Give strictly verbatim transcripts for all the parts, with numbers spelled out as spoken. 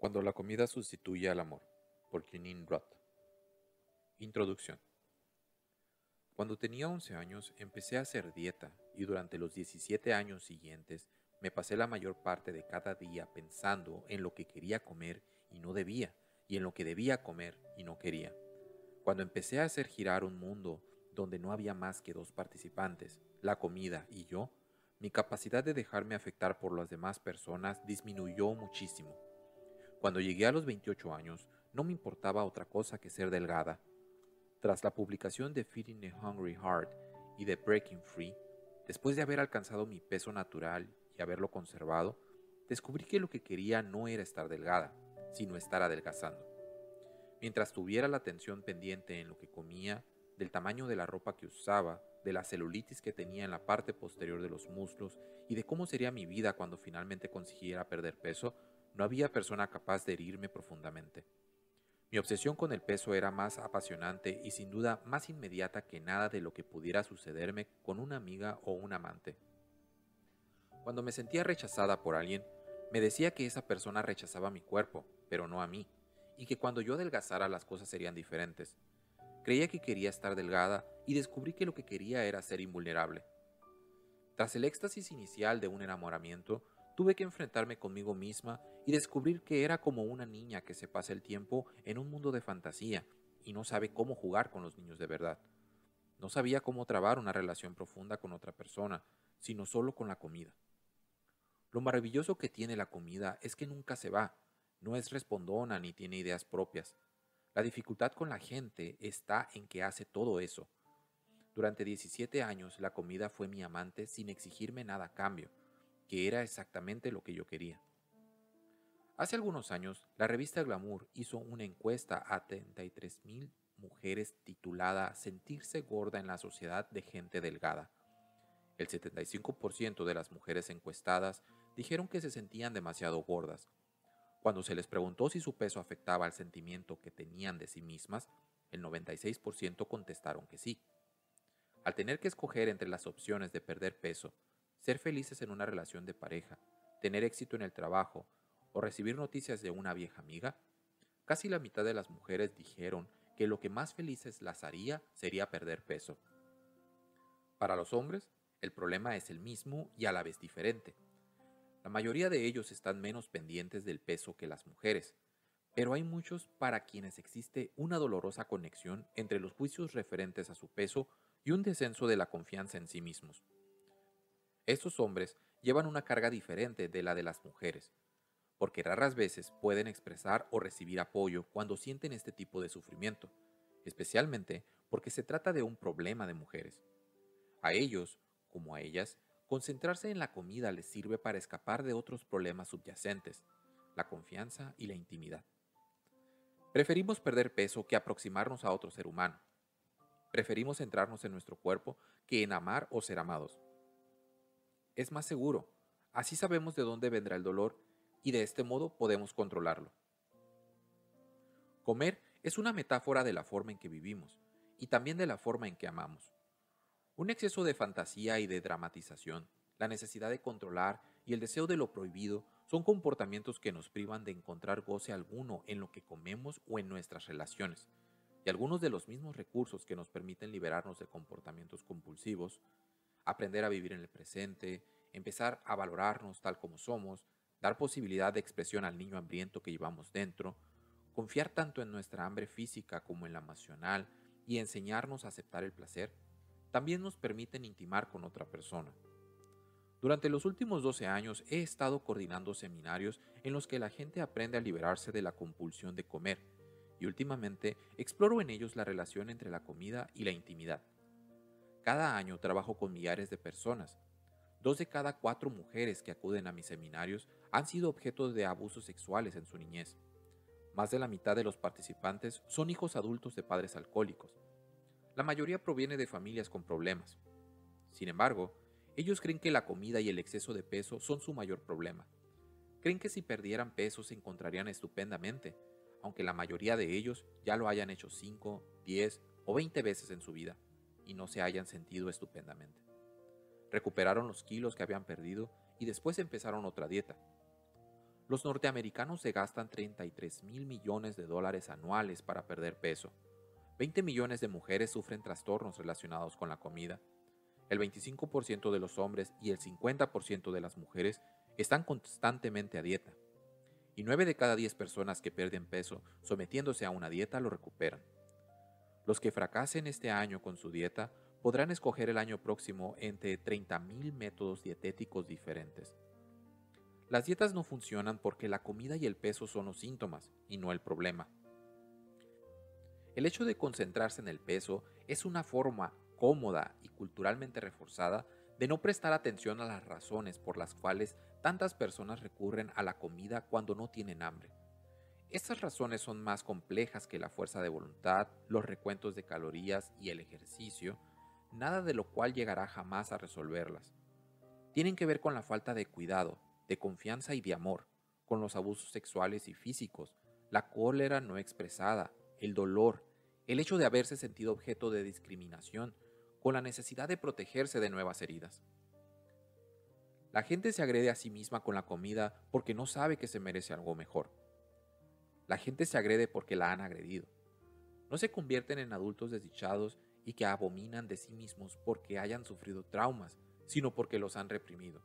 Cuando la comida sustituye al amor, por Jeanine Roth. Introducción. Cuando tenía once años empecé a hacer dieta y durante los diecisiete años siguientes me pasé la mayor parte de cada día pensando en lo que quería comer y no debía, y en lo que debía comer y no quería. Cuando empecé a hacer girar un mundo donde no había más que dos participantes, la comida y yo, mi capacidad de dejarme afectar por las demás personas disminuyó muchísimo. Cuando llegué a los veintiocho años, no me importaba otra cosa que ser delgada. Tras la publicación de Feeding a Hungry Heart y de Breaking Free, después de haber alcanzado mi peso natural y haberlo conservado, descubrí que lo que quería no era estar delgada, sino estar adelgazando. Mientras tuviera la atención pendiente en lo que comía, del tamaño de la ropa que usaba, de la celulitis que tenía en la parte posterior de los muslos y de cómo sería mi vida cuando finalmente consiguiera perder peso, no había persona capaz de herirme profundamente. Mi obsesión con el peso era más apasionante y sin duda más inmediata que nada de lo que pudiera sucederme con una amiga o un amante. Cuando me sentía rechazada por alguien, me decía que esa persona rechazaba mi cuerpo, pero no a mí, y que cuando yo adelgazara las cosas serían diferentes. Creía que quería estar delgada y descubrí que lo que quería era ser invulnerable. Tras el éxtasis inicial de un enamoramiento, tuve que enfrentarme conmigo misma y descubrir que era como una niña que se pasa el tiempo en un mundo de fantasía y no sabe cómo jugar con los niños de verdad. No sabía cómo trabar una relación profunda con otra persona, sino solo con la comida. Lo maravilloso que tiene la comida es que nunca se va, no es respondona ni tiene ideas propias. La dificultad con la gente está en que hace todo eso. Durante diecisiete años la comida fue mi amante sin exigirme nada a cambio, que era exactamente lo que yo quería. Hace algunos años, la revista Glamour hizo una encuesta a treinta y tres mil mujeres titulada Sentirse gorda en la sociedad de gente delgada. El setenta y cinco por ciento de las mujeres encuestadas dijeron que se sentían demasiado gordas. Cuando se les preguntó si su peso afectaba al sentimiento que tenían de sí mismas, el noventa y seis por ciento contestaron que sí. Al tener que escoger entre las opciones de perder peso, ser felices en una relación de pareja, tener éxito en el trabajo o recibir noticias de una vieja amiga, casi la mitad de las mujeres dijeron que lo que más felices las haría sería perder peso. Para los hombres, el problema es el mismo y a la vez diferente. La mayoría de ellos están menos pendientes del peso que las mujeres, pero hay muchos para quienes existe una dolorosa conexión entre los juicios referentes a su peso y un descenso de la confianza en sí mismos. Estos hombres llevan una carga diferente de la de las mujeres, porque raras veces pueden expresar o recibir apoyo cuando sienten este tipo de sufrimiento, especialmente porque se trata de un problema de mujeres. A ellos, como a ellas, concentrarse en la comida les sirve para escapar de otros problemas subyacentes, la confianza y la intimidad. Preferimos perder peso que aproximarnos a otro ser humano. Preferimos centrarnos en nuestro cuerpo que en amar o ser amados. Es más seguro, así sabemos de dónde vendrá el dolor y de este modo podemos controlarlo. Comer es una metáfora de la forma en que vivimos y también de la forma en que amamos. Un exceso de fantasía y de dramatización, la necesidad de controlar y el deseo de lo prohibido son comportamientos que nos privan de encontrar goce alguno en lo que comemos o en nuestras relaciones, y algunos de los mismos recursos que nos permiten liberarnos de comportamientos compulsivos, aprender a vivir en el presente, empezar a valorarnos tal como somos, dar posibilidad de expresión al niño hambriento que llevamos dentro, confiar tanto en nuestra hambre física como en la emocional y enseñarnos a aceptar el placer, también nos permiten intimar con otra persona. Durante los últimos doce años he estado coordinando seminarios en los que la gente aprende a liberarse de la compulsión de comer, y últimamente exploro en ellos la relación entre la comida y la intimidad. Cada año trabajo con millares de personas. Dos de cada cuatro mujeres que acuden a mis seminarios han sido objeto de abusos sexuales en su niñez. Más de la mitad de los participantes son hijos adultos de padres alcohólicos. La mayoría proviene de familias con problemas. Sin embargo, ellos creen que la comida y el exceso de peso son su mayor problema. Creen que si perdieran peso se encontrarían estupendamente, aunque la mayoría de ellos ya lo hayan hecho cinco, diez o veinte veces en su vida y no se hayan sentido estupendamente. Recuperaron los kilos que habían perdido y después empezaron otra dieta. Los norteamericanos se gastan treinta y tres mil millones de dólares anuales para perder peso. veinte millones de mujeres sufren trastornos relacionados con la comida. El veinticinco por ciento de los hombres y el cincuenta por ciento de las mujeres están constantemente a dieta. Y nueve de cada diez personas que pierden peso sometiéndose a una dieta lo recuperan. Los que fracasen este año con su dieta podrán escoger el año próximo entre treinta mil métodos dietéticos diferentes. Las dietas no funcionan porque la comida y el peso son los síntomas y no el problema. El hecho de concentrarse en el peso es una forma cómoda y culturalmente reforzada de no prestar atención a las razones por las cuales tantas personas recurren a la comida cuando no tienen hambre. Estas razones son más complejas que la fuerza de voluntad, los recuentos de calorías y el ejercicio, nada de lo cual llegará jamás a resolverlas. Tienen que ver con la falta de cuidado, de confianza y de amor, con los abusos sexuales y físicos, la cólera no expresada, el dolor, el hecho de haberse sentido objeto de discriminación, con la necesidad de protegerse de nuevas heridas. La gente se agrede a sí misma con la comida porque no sabe que se merece algo mejor. La gente se agrede porque la han agredido. No se convierten en adultos desdichados y que abominan de sí mismos porque hayan sufrido traumas, sino porque los han reprimido.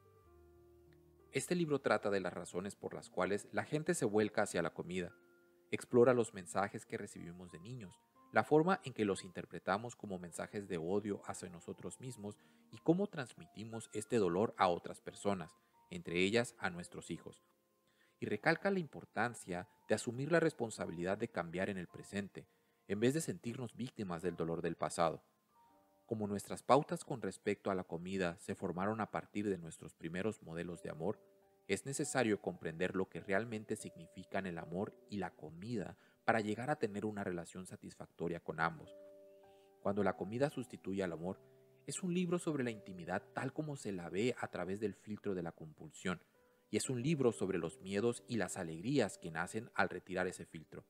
Este libro trata de las razones por las cuales la gente se vuelca hacia la comida, explora los mensajes que recibimos de niños, la forma en que los interpretamos como mensajes de odio hacia nosotros mismos y cómo transmitimos este dolor a otras personas, entre ellas a nuestros hijos. Y recalca la importancia de asumir la responsabilidad de cambiar en el presente, en vez de sentirnos víctimas del dolor del pasado. Como nuestras pautas con respecto a la comida se formaron a partir de nuestros primeros modelos de amor, es necesario comprender lo que realmente significan el amor y la comida para llegar a tener una relación satisfactoria con ambos. Cuando la comida sustituye al amor, es un libro sobre la intimidad tal como se la ve a través del filtro de la compulsión, y es un libro sobre los miedos y las alegrías que nacen al retirar ese filtro.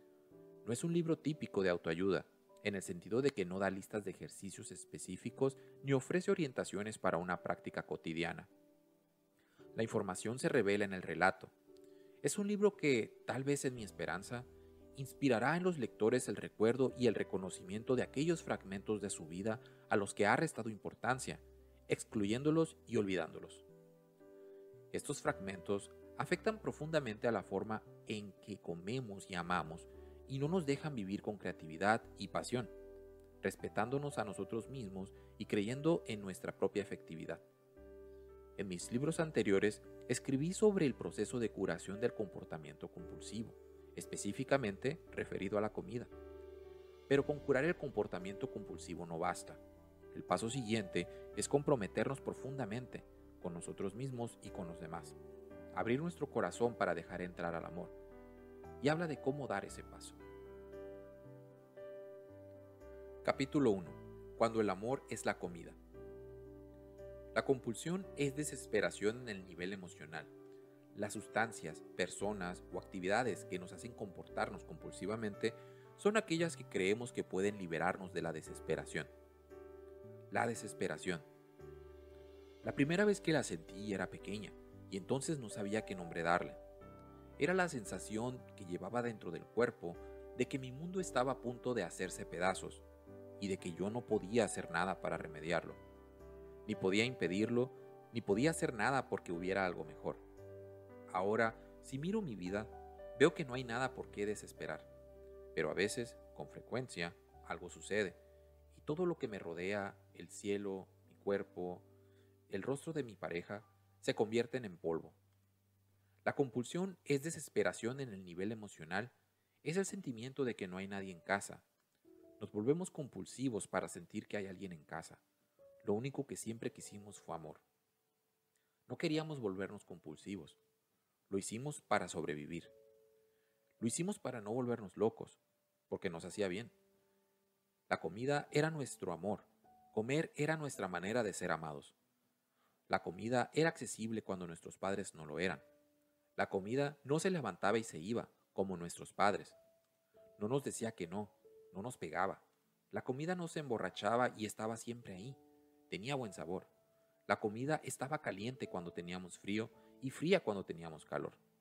No es un libro típico de autoayuda, en el sentido de que no da listas de ejercicios específicos ni ofrece orientaciones para una práctica cotidiana. La información se revela en el relato. Es un libro que, tal vez en mi esperanza, inspirará en los lectores el recuerdo y el reconocimiento de aquellos fragmentos de su vida a los que ha restado importancia, excluyéndolos y olvidándolos. Estos fragmentos afectan profundamente a la forma en que comemos y amamos y no nos dejan vivir con creatividad y pasión, respetándonos a nosotros mismos y creyendo en nuestra propia efectividad. En mis libros anteriores escribí sobre el proceso de curación del comportamiento compulsivo, específicamente referido a la comida. Pero con curar el comportamiento compulsivo no basta. El paso siguiente es comprometernos profundamente con nosotros mismos y con los demás, abrir nuestro corazón para dejar entrar al amor. Y habla de cómo dar ese paso. Capítulo uno. Cuando el amor es la comida. La compulsión es desesperación en el nivel emocional. Las sustancias, personas o actividades que nos hacen comportarnos compulsivamente son aquellas que creemos que pueden liberarnos de la desesperación. La desesperación. La primera vez que la sentí era pequeña y entonces no sabía qué nombre darle. Era la sensación que llevaba dentro del cuerpo de que mi mundo estaba a punto de hacerse pedazos y de que yo no podía hacer nada para remediarlo. Ni podía impedirlo, ni podía hacer nada porque hubiera algo mejor. Ahora, si miro mi vida, veo que no hay nada por qué desesperar. Pero a veces, con frecuencia, algo sucede, y todo lo que me rodea, el cielo, mi cuerpo, el rostro de mi pareja, se convierten en polvo. La compulsión es desesperación en el nivel emocional, es el sentimiento de que no hay nadie en casa. Nos volvemos compulsivos para sentir que hay alguien en casa. Lo único que siempre quisimos fue amor. No queríamos volvernos compulsivos. Lo hicimos para sobrevivir. Lo hicimos para no volvernos locos, porque nos hacía bien. La comida era nuestro amor. Comer era nuestra manera de ser amados. La comida era accesible cuando nuestros padres no lo eran. La comida no se levantaba y se iba, como nuestros padres. No nos decía que no, no nos pegaba. La comida no se emborrachaba y estaba siempre ahí. Tenía buen sabor. La comida estaba caliente cuando teníamos frío y fría cuando teníamos calor.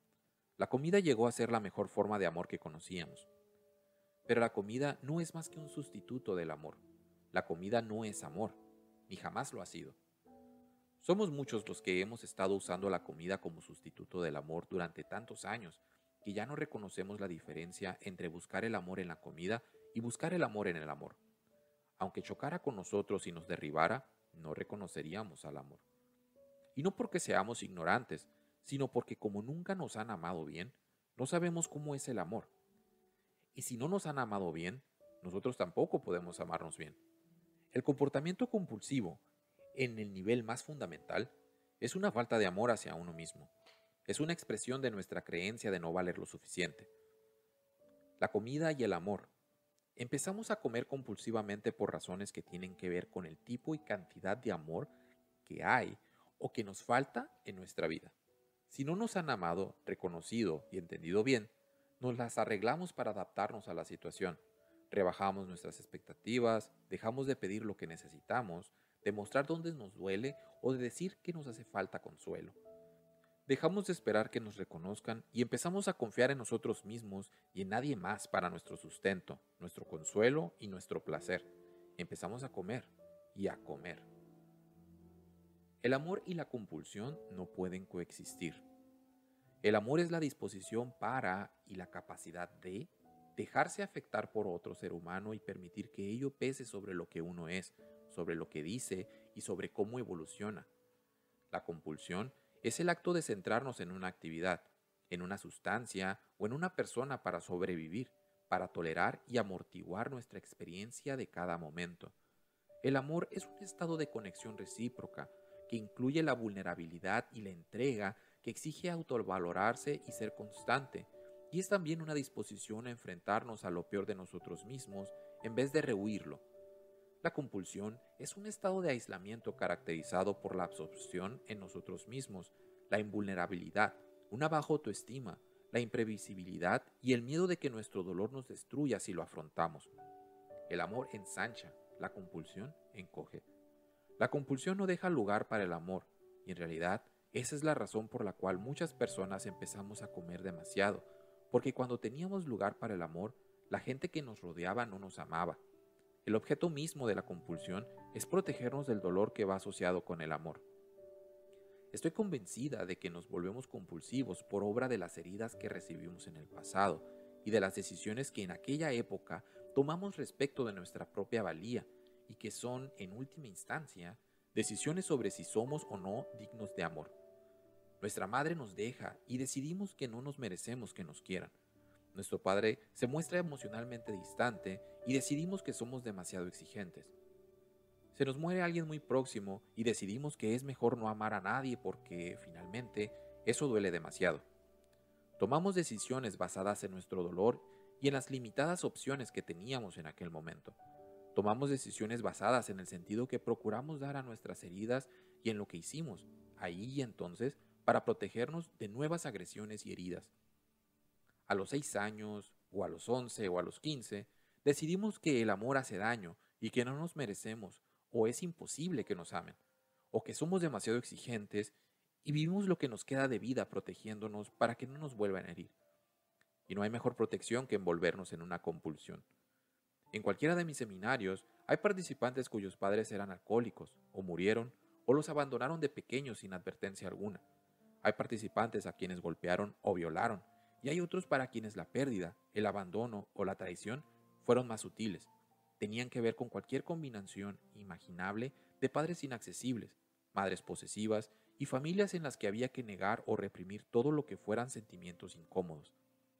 La comida llegó a ser la mejor forma de amor que conocíamos. Pero la comida no es más que un sustituto del amor. La comida no es amor, ni jamás lo ha sido. Somos muchos los que hemos estado usando la comida como sustituto del amor durante tantos años que ya no reconocemos la diferencia entre buscar el amor en la comida y buscar el amor en el amor. Aunque chocara con nosotros y nos derribara, no reconoceríamos al amor. Y no porque seamos ignorantes, sino porque como nunca nos han amado bien, no sabemos cómo es el amor. Y si no nos han amado bien, nosotros tampoco podemos amarnos bien. El comportamiento compulsivo, en el nivel más fundamental, es una falta de amor hacia uno mismo. Es una expresión de nuestra creencia de no valer lo suficiente. La comida y el amor. Empezamos a comer compulsivamente por razones que tienen que ver con el tipo y cantidad de amor que hay o que nos falta en nuestra vida. Si no nos han amado, reconocido y entendido bien, nos las arreglamos para adaptarnos a la situación. Rebajamos nuestras expectativas, dejamos de pedir lo que necesitamos, de mostrar dónde nos duele o de decir que nos hace falta consuelo. Dejamos de esperar que nos reconozcan y empezamos a confiar en nosotros mismos y en nadie más para nuestro sustento, nuestro consuelo y nuestro placer. Empezamos a comer y a comer. El amor y la compulsión no pueden coexistir. El amor es la disposición para y la capacidad de dejarse afectar por otro ser humano y permitir que ello pese sobre lo que uno es, sobre lo que dice y sobre cómo evoluciona. La compulsión es el acto de centrarnos en una actividad, en una sustancia o en una persona para sobrevivir, para tolerar y amortiguar nuestra experiencia de cada momento. El amor es un estado de conexión recíproca que incluye la vulnerabilidad y la entrega, que exige autovalorarse y ser constante, y es también una disposición a enfrentarnos a lo peor de nosotros mismos en vez de rehuirlo. La compulsión es un estado de aislamiento caracterizado por la absorción en nosotros mismos, la invulnerabilidad, una baja autoestima, la imprevisibilidad y el miedo de que nuestro dolor nos destruya si lo afrontamos. El amor ensancha, la compulsión encoge. La compulsión no deja lugar para el amor, y en realidad esa es la razón por la cual muchas personas empezamos a comer demasiado, porque cuando teníamos lugar para el amor, la gente que nos rodeaba no nos amaba. El objeto mismo de la compulsión es protegernos del dolor que va asociado con el amor. Estoy convencida de que nos volvemos compulsivos por obra de las heridas que recibimos en el pasado y de las decisiones que en aquella época tomamos respecto de nuestra propia valía y que son, en última instancia, decisiones sobre si somos o no dignos de amor. Nuestra madre nos deja y decidimos que no nos merecemos que nos quieran. Nuestro padre se muestra emocionalmente distante y decidimos que somos demasiado exigentes. Se nos muere alguien muy próximo y decidimos que es mejor no amar a nadie porque, finalmente, eso duele demasiado. Tomamos decisiones basadas en nuestro dolor y en las limitadas opciones que teníamos en aquel momento. Tomamos decisiones basadas en el sentido que procuramos dar a nuestras heridas y en lo que hicimos, ahí y entonces, para protegernos de nuevas agresiones y heridas. A los seis años, o a los once, o a los quince, decidimos que el amor hace daño y que no nos merecemos, o es imposible que nos amen, o que somos demasiado exigentes y vivimos lo que nos queda de vida protegiéndonos para que no nos vuelvan a herir. Y no hay mejor protección que envolvernos en una compulsión. En cualquiera de mis seminarios hay participantes cuyos padres eran alcohólicos, o murieron, o los abandonaron de pequeños sin advertencia alguna. Hay participantes a quienes golpearon o violaron, y hay otros para quienes la pérdida, el abandono o la traición fueron más sutiles. Tenían que ver con cualquier combinación imaginable de padres inaccesibles, madres posesivas y familias en las que había que negar o reprimir todo lo que fueran sentimientos incómodos.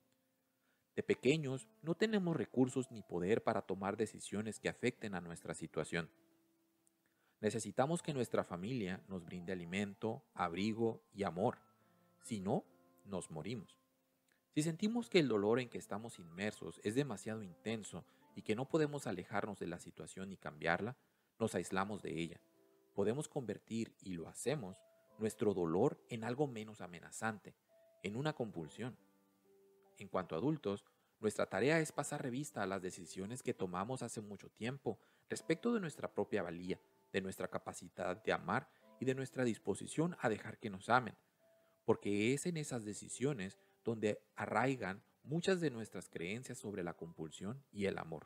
De pequeños no tenemos recursos ni poder para tomar decisiones que afecten a nuestra situación. Necesitamos que nuestra familia nos brinde alimento, abrigo y amor. Si no, nos morimos. Si sentimos que el dolor en que estamos inmersos es demasiado intenso y que no podemos alejarnos de la situación y cambiarla, nos aislamos de ella. Podemos convertir, y lo hacemos, nuestro dolor en algo menos amenazante, en una compulsión. En cuanto a adultos, nuestra tarea es pasar revista a las decisiones que tomamos hace mucho tiempo respecto de nuestra propia valía, de nuestra capacidad de amar y de nuestra disposición a dejar que nos amen, porque es en esas decisiones donde arraigan muchas de nuestras creencias sobre la compulsión y el amor.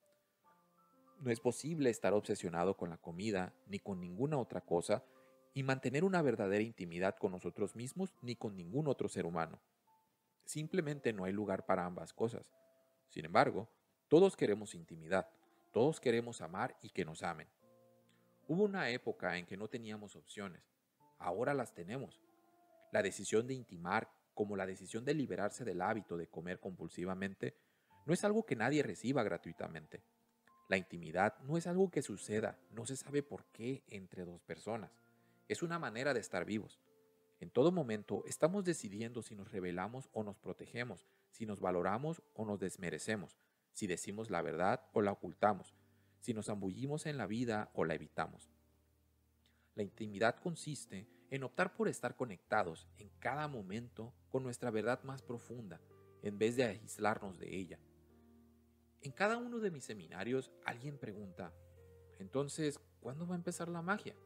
No es posible estar obsesionado con la comida ni con ninguna otra cosa y mantener una verdadera intimidad con nosotros mismos ni con ningún otro ser humano. Simplemente no hay lugar para ambas cosas. Sin embargo, todos queremos intimidad, todos queremos amar y que nos amen. Hubo una época en que no teníamos opciones, ahora las tenemos. La decisión de intimar, como la decisión de liberarse del hábito de comer compulsivamente, no es algo que nadie reciba gratuitamente. La intimidad no es algo que suceda, no se sabe por qué entre dos personas. Es una manera de estar vivos. En todo momento estamos decidiendo si nos rebelamos o nos protegemos, si nos valoramos o nos desmerecemos, si decimos la verdad o la ocultamos, si nos zambullimos en la vida o la evitamos. La intimidad consiste en optar por estar conectados en cada momento con nuestra verdad más profunda, en vez de aislarnos de ella. En cada uno de mis seminarios alguien pregunta, entonces, ¿cuándo va a empezar la magia?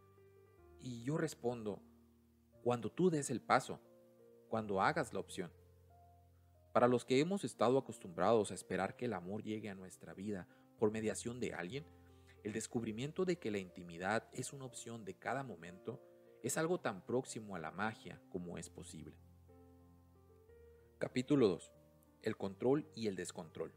Y yo respondo, cuando tú des el paso, cuando hagas la opción. Para los que hemos estado acostumbrados a esperar que el amor llegue a nuestra vida por mediación de alguien, el descubrimiento de que la intimidad es una opción de cada momento es algo tan próximo a la magia como es posible. Capítulo dos. El control y el descontrol.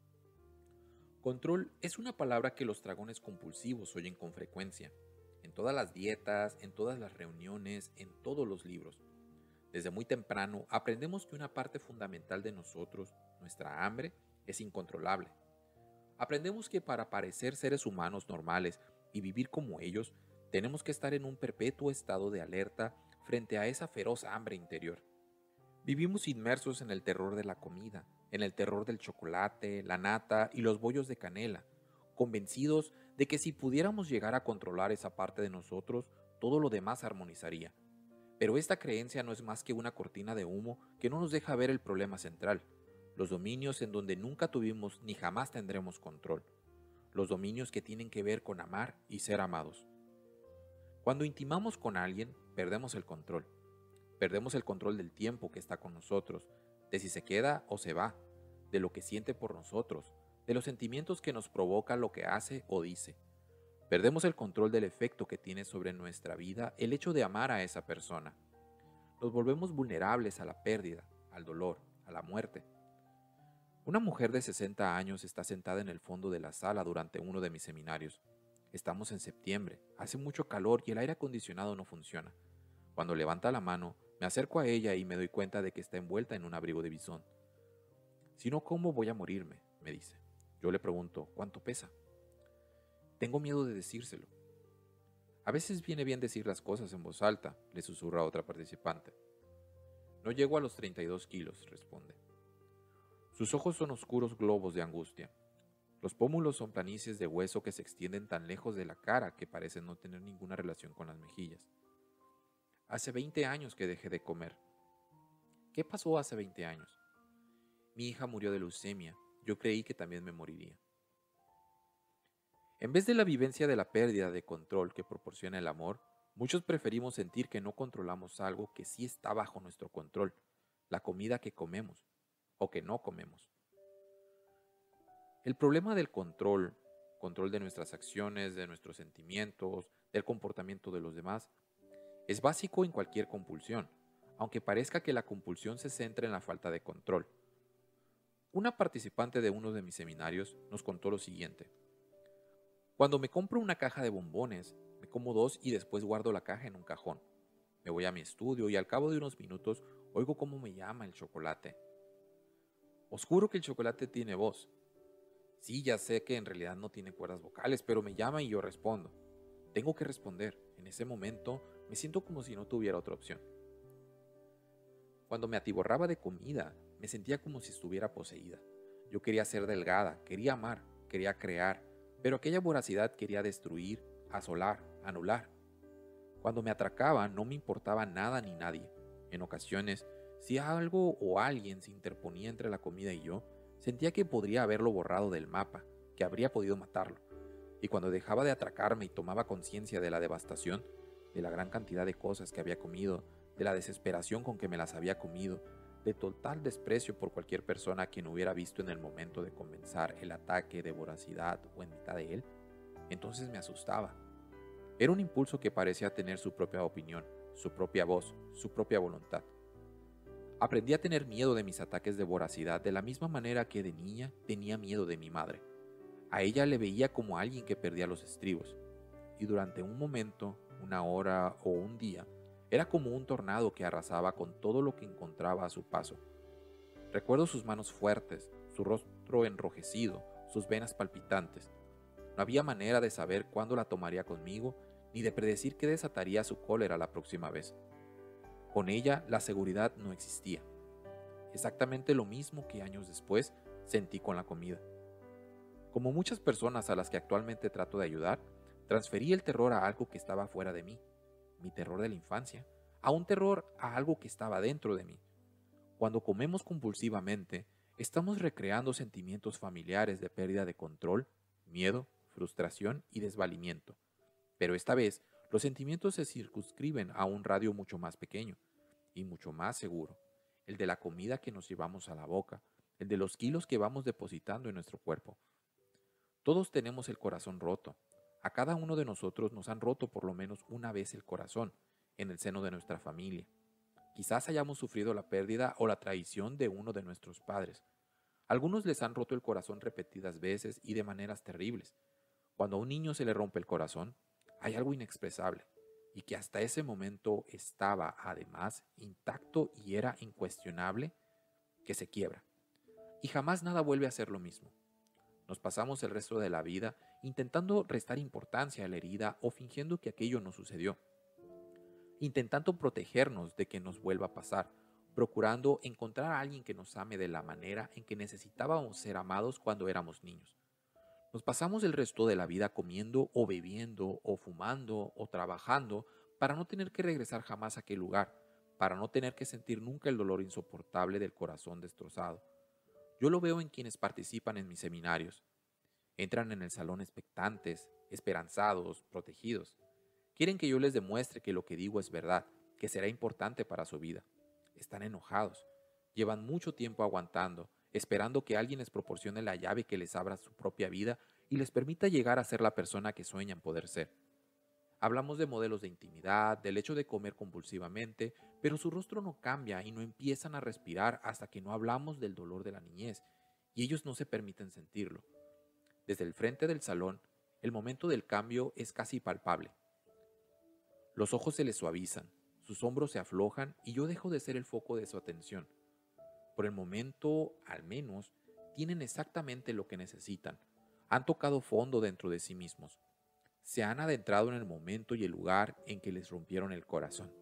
Control es una palabra que los dragones compulsivos oyen con frecuencia, en todas las dietas, en todas las reuniones, en todos los libros. Desde muy temprano aprendemos que una parte fundamental de nosotros, nuestra hambre, es incontrolable. Aprendemos que para parecer seres humanos normales y vivir como ellos, tenemos que estar en un perpetuo estado de alerta frente a esa feroz hambre interior. Vivimos inmersos en el terror de la comida, en el terror del chocolate, la nata y los bollos de canela, convencidos de que si pudiéramos llegar a controlar esa parte de nosotros, todo lo demás armonizaría. Pero esta creencia no es más que una cortina de humo que no nos deja ver el problema central, los dominios en donde nunca tuvimos ni jamás tendremos control, los dominios que tienen que ver con amar y ser amados. Cuando intimamos con alguien, perdemos el control. Perdemos el control del tiempo que está con nosotros, de si se queda o se va, de lo que siente por nosotros, de los sentimientos que nos provoca lo que hace o dice. Perdemos el control del efecto que tiene sobre nuestra vida el hecho de amar a esa persona. Nos volvemos vulnerables a la pérdida, al dolor, a la muerte. Una mujer de sesenta años está sentada en el fondo de la sala durante uno de mis seminarios. Estamos en septiembre, hace mucho calor y el aire acondicionado no funciona. Cuando levanta la mano, me acerco a ella y me doy cuenta de que está envuelta en un abrigo de bisón. Si no como, voy a morirme, me dice. Yo le pregunto, ¿cuánto pesa? Tengo miedo de decírselo. A veces viene bien decir las cosas en voz alta, le susurra a otra participante. No llego a los treinta y dos kilos, responde. Sus ojos son oscuros globos de angustia. Los pómulos son planicies de hueso que se extienden tan lejos de la cara que parecen no tener ninguna relación con las mejillas. Hace veinte años que dejé de comer. ¿Qué pasó hace veinte años? Mi hija murió de leucemia. Yo creí que también me moriría. En vez de la vivencia de la pérdida de control que proporciona el amor, muchos preferimos sentir que no controlamos algo que sí está bajo nuestro control, la comida que comemos o que no comemos. El problema del control, control de nuestras acciones, de nuestros sentimientos, del comportamiento de los demás, es básico en cualquier compulsión, aunque parezca que la compulsión se centra en la falta de control. Una participante de uno de mis seminarios nos contó lo siguiente. Cuando me compro una caja de bombones, me como dos y después guardo la caja en un cajón. Me voy a mi estudio y al cabo de unos minutos oigo cómo me llama el chocolate. Os juro que el chocolate tiene voz. Sí, ya sé que en realidad no tiene cuerdas vocales, pero me llama y yo respondo. Tengo que responder. En ese momento me siento como si no tuviera otra opción. Cuando me atiborraba de comida, me sentía como si estuviera poseída. Yo quería ser delgada, quería amar, quería crear, pero aquella voracidad quería destruir, asolar, anular. Cuando me atracaba no me importaba nada ni nadie. En ocasiones, si algo o alguien se interponía entre la comida y yo, sentía que podría haberlo borrado del mapa, que habría podido matarlo. Y cuando dejaba de atracarme y tomaba conciencia de la devastación, de la gran cantidad de cosas que había comido, de la desesperación con que me las había comido, de total desprecio por cualquier persona a quien hubiera visto en el momento de comenzar el ataque de voracidad o en mitad de él, entonces me asustaba. Era un impulso que parecía tener su propia opinión, su propia voz, su propia voluntad. Aprendí a tener miedo de mis ataques de voracidad de la misma manera que de niña tenía miedo de mi madre. A ella le veía como a alguien que perdía los estribos, y durante un momento, una hora o un día, era como un tornado que arrasaba con todo lo que encontraba a su paso. Recuerdo sus manos fuertes, su rostro enrojecido, sus venas palpitantes. No había manera de saber cuándo la tomaría conmigo, ni de predecir qué desataría su cólera la próxima vez. Con ella la seguridad no existía. Exactamente lo mismo que años después sentí con la comida. Como muchas personas a las que actualmente trato de ayudar, transferí el terror a algo que estaba fuera de mí, mi terror de la infancia, a un terror a algo que estaba dentro de mí. Cuando comemos compulsivamente, estamos recreando sentimientos familiares de pérdida de control, miedo, frustración y desvalimiento. Pero esta vez, los sentimientos se circunscriben a un radio mucho más pequeño y mucho más seguro, el de la comida que nos llevamos a la boca, el de los kilos que vamos depositando en nuestro cuerpo. Todos tenemos el corazón roto. A cada uno de nosotros nos han roto por lo menos una vez el corazón, en el seno de nuestra familia. Quizás hayamos sufrido la pérdida o la traición de uno de nuestros padres. Algunos les han roto el corazón repetidas veces y de maneras terribles. Cuando a un niño se le rompe el corazón, hay algo inexpresable, y que hasta ese momento estaba, además, intacto y era incuestionable, que se quiebra. Y jamás nada vuelve a ser lo mismo. Nos pasamos el resto de la vida intentando restar importancia a la herida o fingiendo que aquello no sucedió. Intentando protegernos de que nos vuelva a pasar, procurando encontrar a alguien que nos ame de la manera en que necesitábamos ser amados cuando éramos niños. Nos pasamos el resto de la vida comiendo o bebiendo o fumando o trabajando para no tener que regresar jamás a aquel lugar, para no tener que sentir nunca el dolor insoportable del corazón destrozado. Yo lo veo en quienes participan en mis seminarios. Entran en el salón expectantes, esperanzados, protegidos. Quieren que yo les demuestre que lo que digo es verdad, que será importante para su vida. Están enojados. Llevan mucho tiempo aguantando, esperando que alguien les proporcione la llave que les abra su propia vida y les permita llegar a ser la persona que sueñan poder ser. Hablamos de modelos de intimidad, del hecho de comer compulsivamente, pero su rostro no cambia y no empiezan a respirar hasta que no hablamos del dolor de la niñez, y ellos no se permiten sentirlo. Desde el frente del salón, el momento del cambio es casi palpable. Los ojos se les suavizan, sus hombros se aflojan y yo dejo de ser el foco de su atención. Por el momento, al menos, tienen exactamente lo que necesitan. Han tocado fondo dentro de sí mismos. Se han adentrado en el momento y el lugar en que les rompieron el corazón.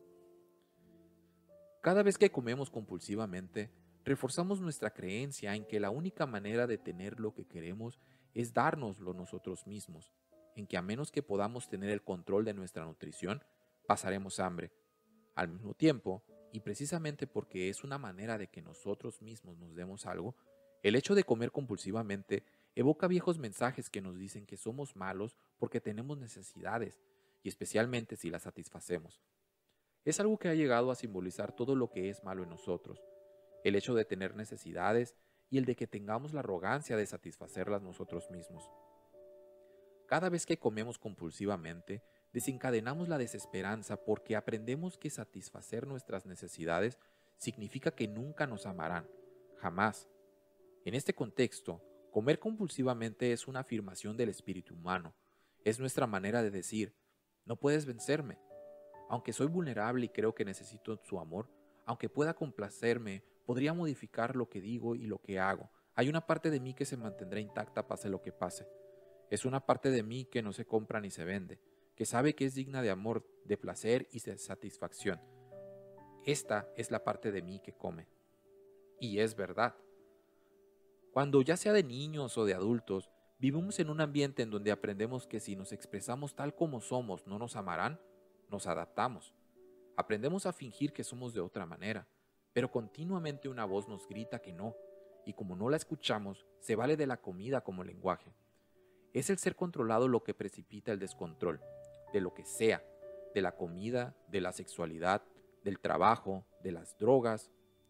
Cada vez que comemos compulsivamente, reforzamos nuestra creencia en que la única manera de tener lo que queremos es dárnoslo nosotros mismos, en que a menos que podamos tener el control de nuestra nutrición, pasaremos hambre. Al mismo tiempo, y precisamente porque es una manera de que nosotros mismos nos demos algo, el hecho de comer compulsivamente evoca viejos mensajes que nos dicen que somos malos porque tenemos necesidades, y especialmente si las satisfacemos. Es algo que ha llegado a simbolizar todo lo que es malo en nosotros, el hecho de tener necesidades y el de que tengamos la arrogancia de satisfacerlas nosotros mismos. Cada vez que comemos compulsivamente, desencadenamos la desesperanza porque aprendemos que satisfacer nuestras necesidades significa que nunca nos amarán, jamás. En este contexto, comer compulsivamente es una afirmación del espíritu humano. Es nuestra manera de decir, no puedes vencerme. Aunque soy vulnerable y creo que necesito su amor, aunque pueda complacerme, podría modificar lo que digo y lo que hago. Hay una parte de mí que se mantendrá intacta pase lo que pase. Es una parte de mí que no se compra ni se vende, que sabe que es digna de amor, de placer y de satisfacción. Esta es la parte de mí que come. Y es verdad. Cuando ya sea de niños o de adultos, vivimos en un ambiente en donde aprendemos que si nos expresamos tal como somos no nos amarán, nos adaptamos. Aprendemos a fingir que somos de otra manera, pero continuamente una voz nos grita que no, y como no la escuchamos, se vale de la comida como lenguaje. Es el ser controlado lo que precipita el descontrol, de lo que sea, de la comida, de la sexualidad, del trabajo, de las drogas.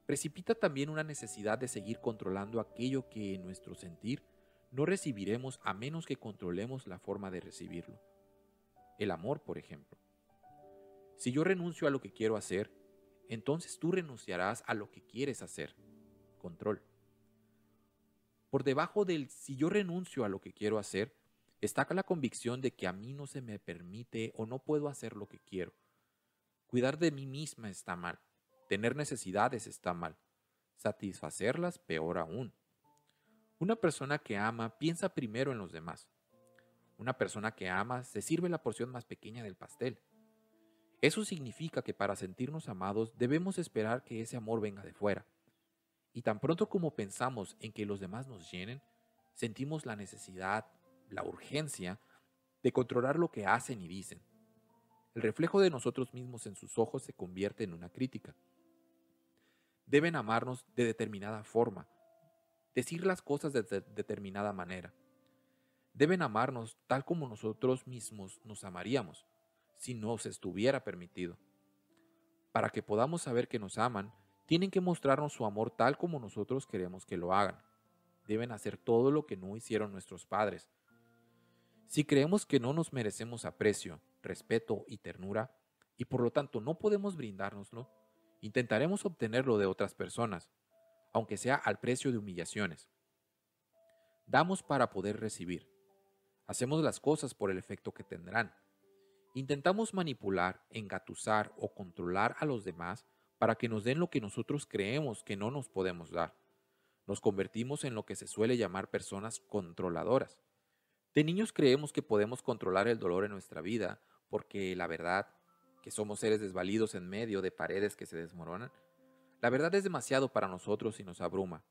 precipita también una necesidad de seguir controlando aquello que en nuestro sentir no recibiremos a menos que controlemos la forma de recibirlo. El amor, por ejemplo. Si yo renuncio a lo que quiero hacer, entonces tú renunciarás a lo que quieres hacer. Control. Por debajo del si yo renuncio a lo que quiero hacer, está la convicción de que a mí no se me permite o no puedo hacer lo que quiero. Cuidar de mí misma está mal. Tener necesidades está mal. Satisfacerlas, peor aún. Una persona que ama piensa primero en los demás. Una persona que ama se sirve la porción más pequeña del pastel. Eso significa que para sentirnos amados debemos esperar que ese amor venga de fuera. Y tan pronto como pensamos en que los demás nos llenen, sentimos la necesidad, la urgencia de controlar lo que hacen y dicen. El reflejo de nosotros mismos en sus ojos se convierte en una crítica. Deben amarnos de determinada forma, decir las cosas de, de determinada manera. Deben amarnos tal como nosotros mismos nos amaríamos, si nos estuviera permitido. Para que podamos saber que nos aman, tienen que mostrarnos su amor tal como nosotros queremos que lo hagan. Deben hacer todo lo que no hicieron nuestros padres. Si creemos que no nos merecemos aprecio, respeto y ternura, y por lo tanto no podemos brindárnoslo, intentaremos obtenerlo de otras personas, aunque sea al precio de humillaciones. Damos para poder recibir. Hacemos las cosas por el efecto que tendrán. Intentamos manipular, engatusar o controlar a los demás para que nos den lo que nosotros creemos que no nos podemos dar. Nos convertimos en lo que se suele llamar personas controladoras. De niños creemos que podemos controlar el dolor en nuestra vida porque la verdad, que somos seres desvalidos en medio de paredes que se desmoronan, la verdad es demasiado para nosotros y nos abruma.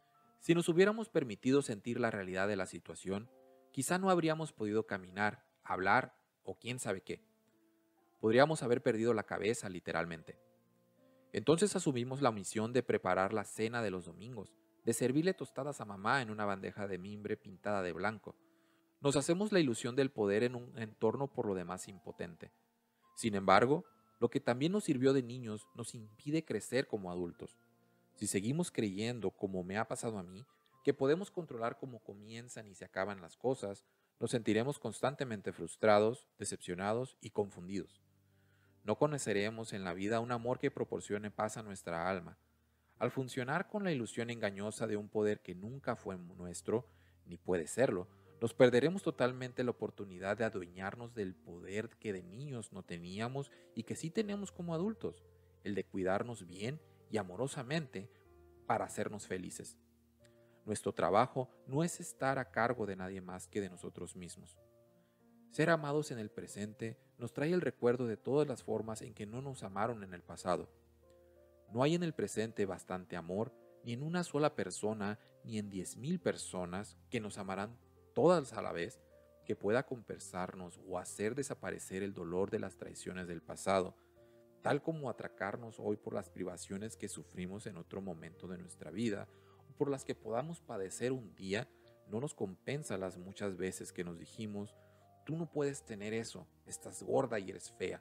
Si nos hubiéramos permitido sentir la realidad de la situación, quizá no habríamos podido caminar, hablar o quién sabe qué. Podríamos haber perdido la cabeza literalmente. Entonces asumimos la misión de preparar la cena de los domingos, de servirle tostadas a mamá en una bandeja de mimbre pintada de blanco. Nos hacemos la ilusión del poder en un entorno por lo demás impotente. Sin embargo, lo que también nos sirvió de niños nos impide crecer como adultos. Si seguimos creyendo, como me ha pasado a mí, que podemos controlar cómo comienzan y se acaban las cosas, nos sentiremos constantemente frustrados, decepcionados y confundidos. No conoceremos en la vida un amor que proporcione paz a nuestra alma. Al funcionar con la ilusión engañosa de un poder que nunca fue nuestro, ni puede serlo, nos perderemos totalmente la oportunidad de adueñarnos del poder que de niños no teníamos y que sí tenemos como adultos, el de cuidarnos bien y amorosamente para hacernos felices. Nuestro trabajo no es estar a cargo de nadie más que de nosotros mismos. Ser amados en el presente nos trae el recuerdo de todas las formas en que no nos amaron en el pasado. No hay en el presente bastante amor, ni en una sola persona, ni en diez mil personas que nos amarán todas a la vez, que pueda compensarnos o hacer desaparecer el dolor de las traiciones del pasado, tal como atracarnos hoy por las privaciones que sufrimos en otro momento de nuestra vida, o por las que podamos padecer un día, no nos compensa las muchas veces que nos dijimos: tú no puedes tener eso, estás gorda y eres fea.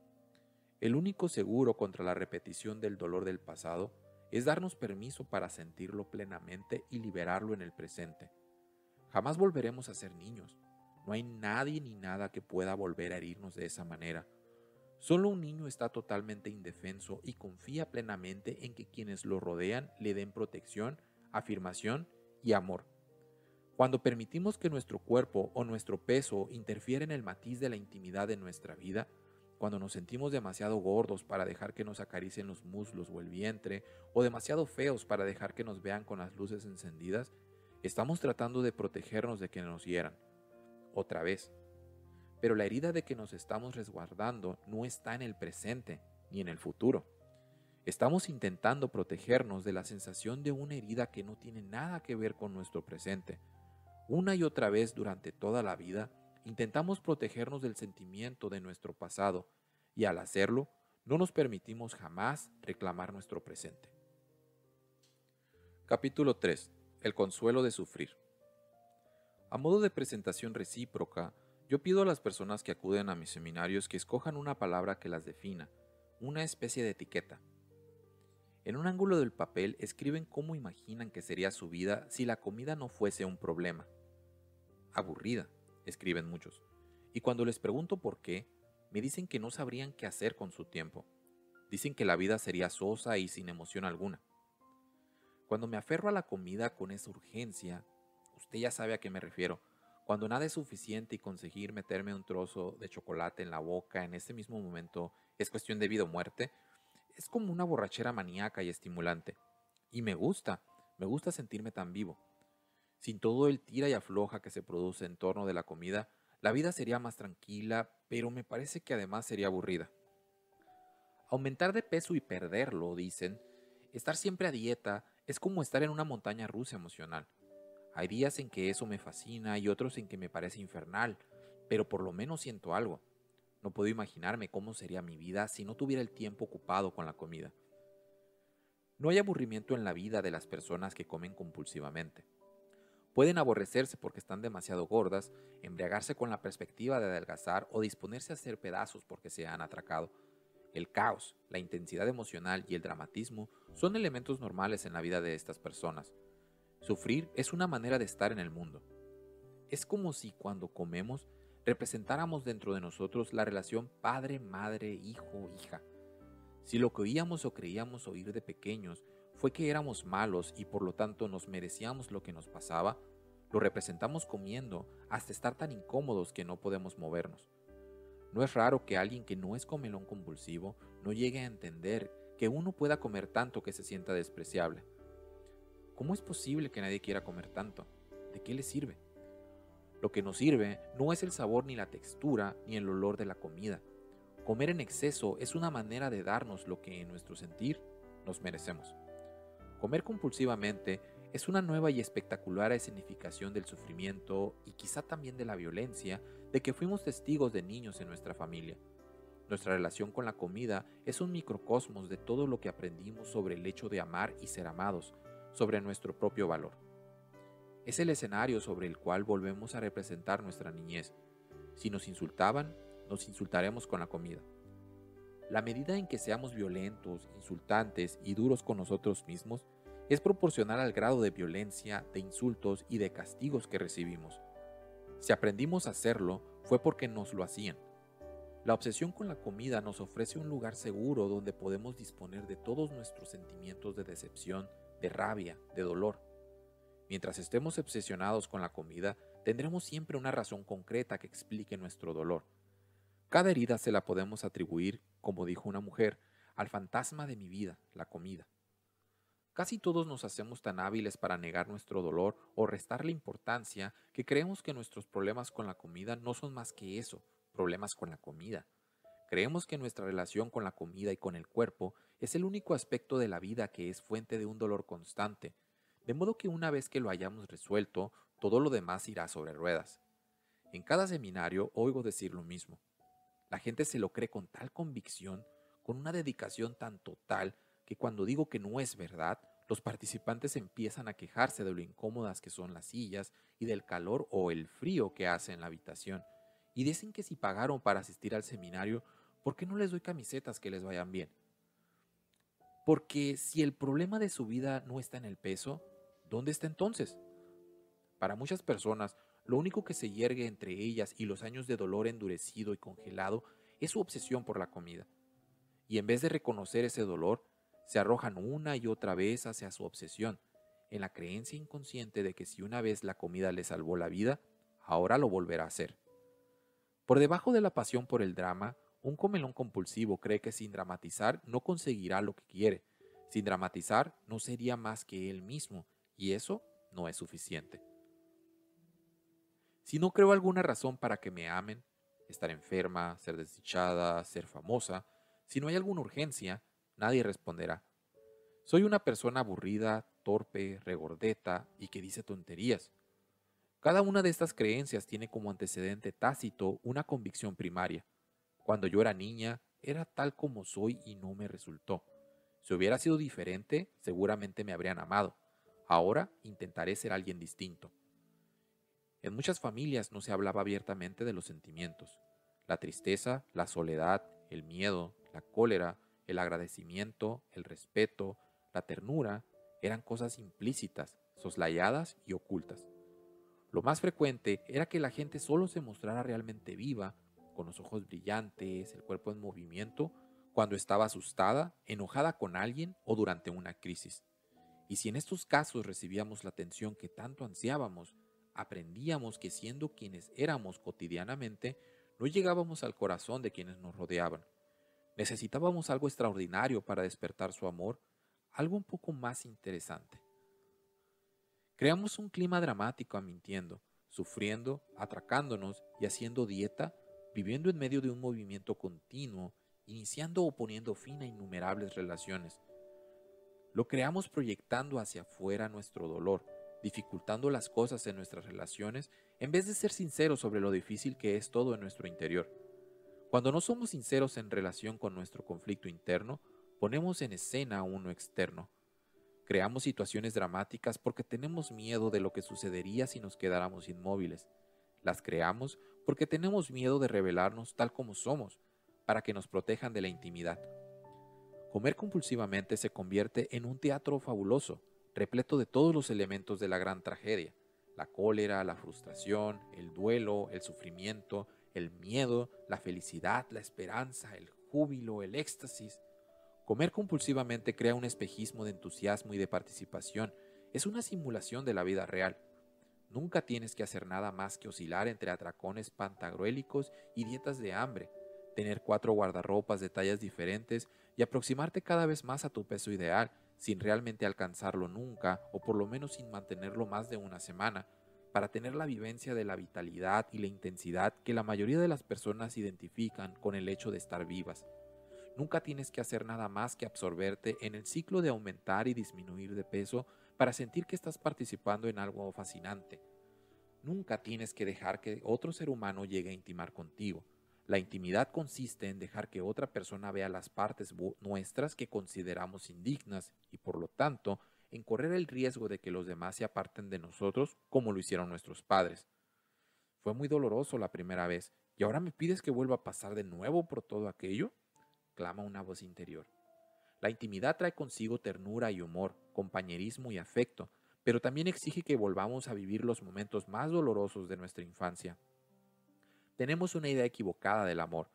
El único seguro contra la repetición del dolor del pasado es darnos permiso para sentirlo plenamente y liberarlo en el presente. Jamás volveremos a ser niños. No hay nadie ni nada que pueda volver a herirnos de esa manera. Solo un niño está totalmente indefenso y confía plenamente en que quienes lo rodean le den protección, afirmación y amor. Cuando permitimos que nuestro cuerpo o nuestro peso interfiera en el matiz de la intimidad de nuestra vida, cuando nos sentimos demasiado gordos para dejar que nos acaricien los muslos o el vientre, o demasiado feos para dejar que nos vean con las luces encendidas, estamos tratando de protegernos de que nos hieran. Otra vez. Pero la herida de que nos estamos resguardando no está en el presente ni en el futuro. Estamos intentando protegernos de la sensación de una herida que no tiene nada que ver con nuestro presente. Una y otra vez durante toda la vida, intentamos protegernos del sentimiento de nuestro pasado y al hacerlo, no nos permitimos jamás reclamar nuestro presente. Capítulo tres. El consuelo de sufrir. A modo de presentación recíproca, yo pido a las personas que acuden a mis seminarios que escojan una palabra que las defina, una especie de etiqueta. En un ángulo del papel escriben cómo imaginan que sería su vida si la comida no fuese un problema. Aburrida, escriben muchos. Y cuando les pregunto por qué, me dicen que no sabrían qué hacer con su tiempo. Dicen que la vida sería sosa y sin emoción alguna. Cuando me aferro a la comida con esa urgencia, usted ya sabe a qué me refiero. Cuando nada es suficiente y conseguir meterme un trozo de chocolate en la boca en ese mismo momento es cuestión de vida o muerte, es como una borrachera maníaca y estimulante. Y me gusta, me gusta sentirme tan vivo. Sin todo el tira y afloja que se produce en torno de la comida, la vida sería más tranquila, pero me parece que además sería aburrida. Aumentar de peso y perderlo, dicen, estar siempre a dieta es como estar en una montaña rusa emocional. Hay días en que eso me fascina y otros en que me parece infernal, pero por lo menos siento algo. No puedo imaginarme cómo sería mi vida si no tuviera el tiempo ocupado con la comida. No hay aburrimiento en la vida de las personas que comen compulsivamente. Pueden aborrecerse porque están demasiado gordas, embriagarse con la perspectiva de adelgazar o disponerse a hacer pedazos porque se han atracado. El caos, la intensidad emocional y el dramatismo son elementos normales en la vida de estas personas. Sufrir es una manera de estar en el mundo. Es como si cuando comemos representáramos dentro de nosotros la relación padre, madre, hijo, hija. Si lo que oíamos o creíamos oír de pequeños fue que éramos malos y por lo tanto nos merecíamos lo que nos pasaba, lo representamos comiendo hasta estar tan incómodos que no podemos movernos. No es raro que alguien que no es comelón compulsivo no llegue a entender que uno pueda comer tanto que se sienta despreciable. ¿Cómo es posible que nadie quiera comer tanto? ¿De qué le sirve? Lo que nos sirve no es el sabor ni la textura ni el olor de la comida. Comer en exceso es una manera de darnos lo que en nuestro sentir nos merecemos. Comer compulsivamente es una nueva y espectacular escenificación del sufrimiento y quizá también de la violencia de que fuimos testigos de niños en nuestra familia. Nuestra relación con la comida es un microcosmos de todo lo que aprendimos sobre el hecho de amar y ser amados, sobre nuestro propio valor. Es el escenario sobre el cual volvemos a representar nuestra niñez. Si nos insultaban, nos insultaremos con la comida. La medida en que seamos violentos, insultantes y duros con nosotros mismos es proporcional al grado de violencia, de insultos y de castigos que recibimos. Si aprendimos a hacerlo, fue porque nos lo hacían. La obsesión con la comida nos ofrece un lugar seguro donde podemos disponer de todos nuestros sentimientos de decepción, de rabia, de dolor. Mientras estemos obsesionados con la comida, tendremos siempre una razón concreta que explique nuestro dolor. Cada herida se la podemos atribuir, como dijo una mujer, al fantasma de mi vida, la comida. Casi todos nos hacemos tan hábiles para negar nuestro dolor o restarle importancia que creemos que nuestros problemas con la comida no son más que eso, problemas con la comida. Creemos que nuestra relación con la comida y con el cuerpo es el único aspecto de la vida que es fuente de un dolor constante, de modo que una vez que lo hayamos resuelto, todo lo demás irá sobre ruedas. En cada seminario oigo decir lo mismo. La gente se lo cree con tal convicción, con una dedicación tan total, que cuando digo que no es verdad, los participantes empiezan a quejarse de lo incómodas que son las sillas y del calor o el frío que hace en la habitación, y dicen que si pagaron para asistir al seminario, ¿por qué no les doy camisetas que les vayan bien? Porque si el problema de su vida no está en el peso, ¿dónde está entonces? Para muchas personas, lo único que se yergue entre ellas y los años de dolor endurecido y congelado es su obsesión por la comida. Y en vez de reconocer ese dolor, se arrojan una y otra vez hacia su obsesión, en la creencia inconsciente de que si una vez la comida le salvó la vida, ahora lo volverá a hacer. Por debajo de la pasión por el drama, un comelón compulsivo cree que sin dramatizar no conseguirá lo que quiere. Sin dramatizar no sería más que él mismo, y eso no es suficiente. Si no creo alguna razón para que me amen, estar enferma, ser desdichada, ser famosa, si no hay alguna urgencia, nadie responderá. Soy una persona aburrida, torpe, regordeta y que dice tonterías. Cada una de estas creencias tiene como antecedente tácito una convicción primaria. Cuando yo era niña, era tal como soy y no me resultó. Si hubiera sido diferente, seguramente me habrían amado. Ahora intentaré ser alguien distinto. En muchas familias no se hablaba abiertamente de los sentimientos. La tristeza, la soledad, el miedo, la cólera, el agradecimiento, el respeto, la ternura, eran cosas implícitas, soslayadas y ocultas. Lo más frecuente era que la gente solo se mostrara realmente viva, con los ojos brillantes, el cuerpo en movimiento, cuando estaba asustada, enojada con alguien o durante una crisis. Y si en estos casos recibíamos la atención que tanto ansiábamos, aprendíamos que siendo quienes éramos cotidianamente, no llegábamos al corazón de quienes nos rodeaban. Necesitábamos algo extraordinario para despertar su amor, algo un poco más interesante. Creamos un clima dramático mintiendo, sufriendo, atracándonos y haciendo dieta, viviendo en medio de un movimiento continuo, iniciando o poniendo fin a innumerables relaciones. Lo creamos proyectando hacia afuera nuestro dolor, dificultando las cosas en nuestras relaciones, en vez de ser sinceros sobre lo difícil que es todo en nuestro interior. Cuando no somos sinceros en relación con nuestro conflicto interno, ponemos en escena uno externo. Creamos situaciones dramáticas porque tenemos miedo de lo que sucedería si nos quedáramos inmóviles. Las creamos porque tenemos miedo de revelarnos tal como somos, para que nos protejan de la intimidad. Comer compulsivamente se convierte en un teatro fabuloso, repleto de todos los elementos de la gran tragedia: la cólera, la frustración, el duelo, el sufrimiento, el miedo, la felicidad, la esperanza, el júbilo, el éxtasis. Comer compulsivamente crea un espejismo de entusiasmo y de participación. Es una simulación de la vida real. Nunca tienes que hacer nada más que oscilar entre atracones pantagruélicos y dietas de hambre, tener cuatro guardarropas de tallas diferentes y aproximarte cada vez más a tu peso ideal, sin realmente alcanzarlo nunca, o por lo menos sin mantenerlo más de una semana, para tener la vivencia de la vitalidad y la intensidad que la mayoría de las personas identifican con el hecho de estar vivas. Nunca tienes que hacer nada más que absorberte en el ciclo de aumentar y disminuir de peso para sentir que estás participando en algo fascinante. Nunca tienes que dejar que otro ser humano llegue a intimar contigo. La intimidad consiste en dejar que otra persona vea las partes nuestras que consideramos indignas y, por lo tanto, en correr el riesgo de que los demás se aparten de nosotros como lo hicieron nuestros padres. Fue muy doloroso la primera vez, ¿y ahora me pides que vuelva a pasar de nuevo por todo aquello?, clama una voz interior. La intimidad trae consigo ternura y humor, compañerismo y afecto, pero también exige que volvamos a vivir los momentos más dolorosos de nuestra infancia. Tenemos una idea equivocada del amor.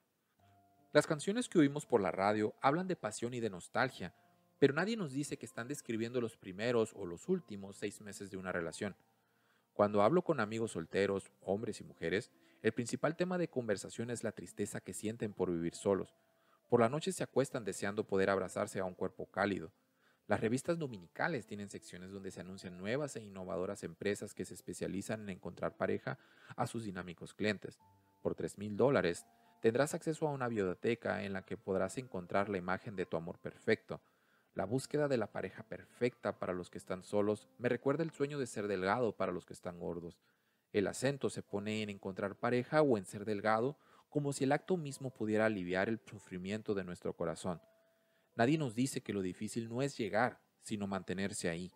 Las canciones que oímos por la radio hablan de pasión y de nostalgia, pero nadie nos dice que están describiendo los primeros o los últimos seis meses de una relación. Cuando hablo con amigos solteros, hombres y mujeres, el principal tema de conversación es la tristeza que sienten por vivir solos. Por la noche se acuestan deseando poder abrazarse a un cuerpo cálido. Las revistas dominicales tienen secciones donde se anuncian nuevas e innovadoras empresas que se especializan en encontrar pareja a sus dinámicos clientes. Por tres mil dólares tendrás acceso a una biblioteca en la que podrás encontrar la imagen de tu amor perfecto. La búsqueda de la pareja perfecta para los que están solos me recuerda el sueño de ser delgado para los que están gordos. El acento se pone en encontrar pareja o en ser delgado, como si el acto mismo pudiera aliviar el sufrimiento de nuestro corazón. Nadie nos dice que lo difícil no es llegar, sino mantenerse ahí.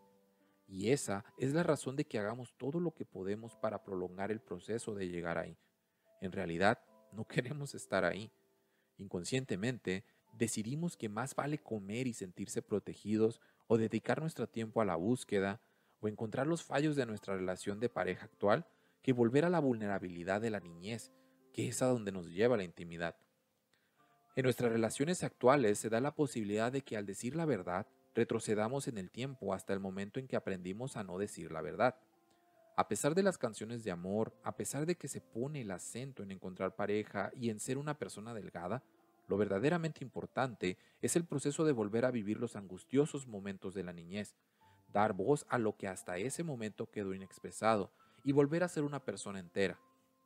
Y esa es la razón de que hagamos todo lo que podemos para prolongar el proceso de llegar ahí. En realidad, no queremos estar ahí. Inconscientemente, decidimos que más vale comer y sentirse protegidos, o dedicar nuestro tiempo a la búsqueda, o encontrar los fallos de nuestra relación de pareja actual, que volver a la vulnerabilidad de la niñez, que es a donde nos lleva la intimidad. En nuestras relaciones actuales se da la posibilidad de que al decir la verdad, retrocedamos en el tiempo hasta el momento en que aprendimos a no decir la verdad. A pesar de las canciones de amor, a pesar de que se pone el acento en encontrar pareja y en ser una persona delgada, lo verdaderamente importante es el proceso de volver a vivir los angustiosos momentos de la niñez, dar voz a lo que hasta ese momento quedó inexpresado y volver a ser una persona entera.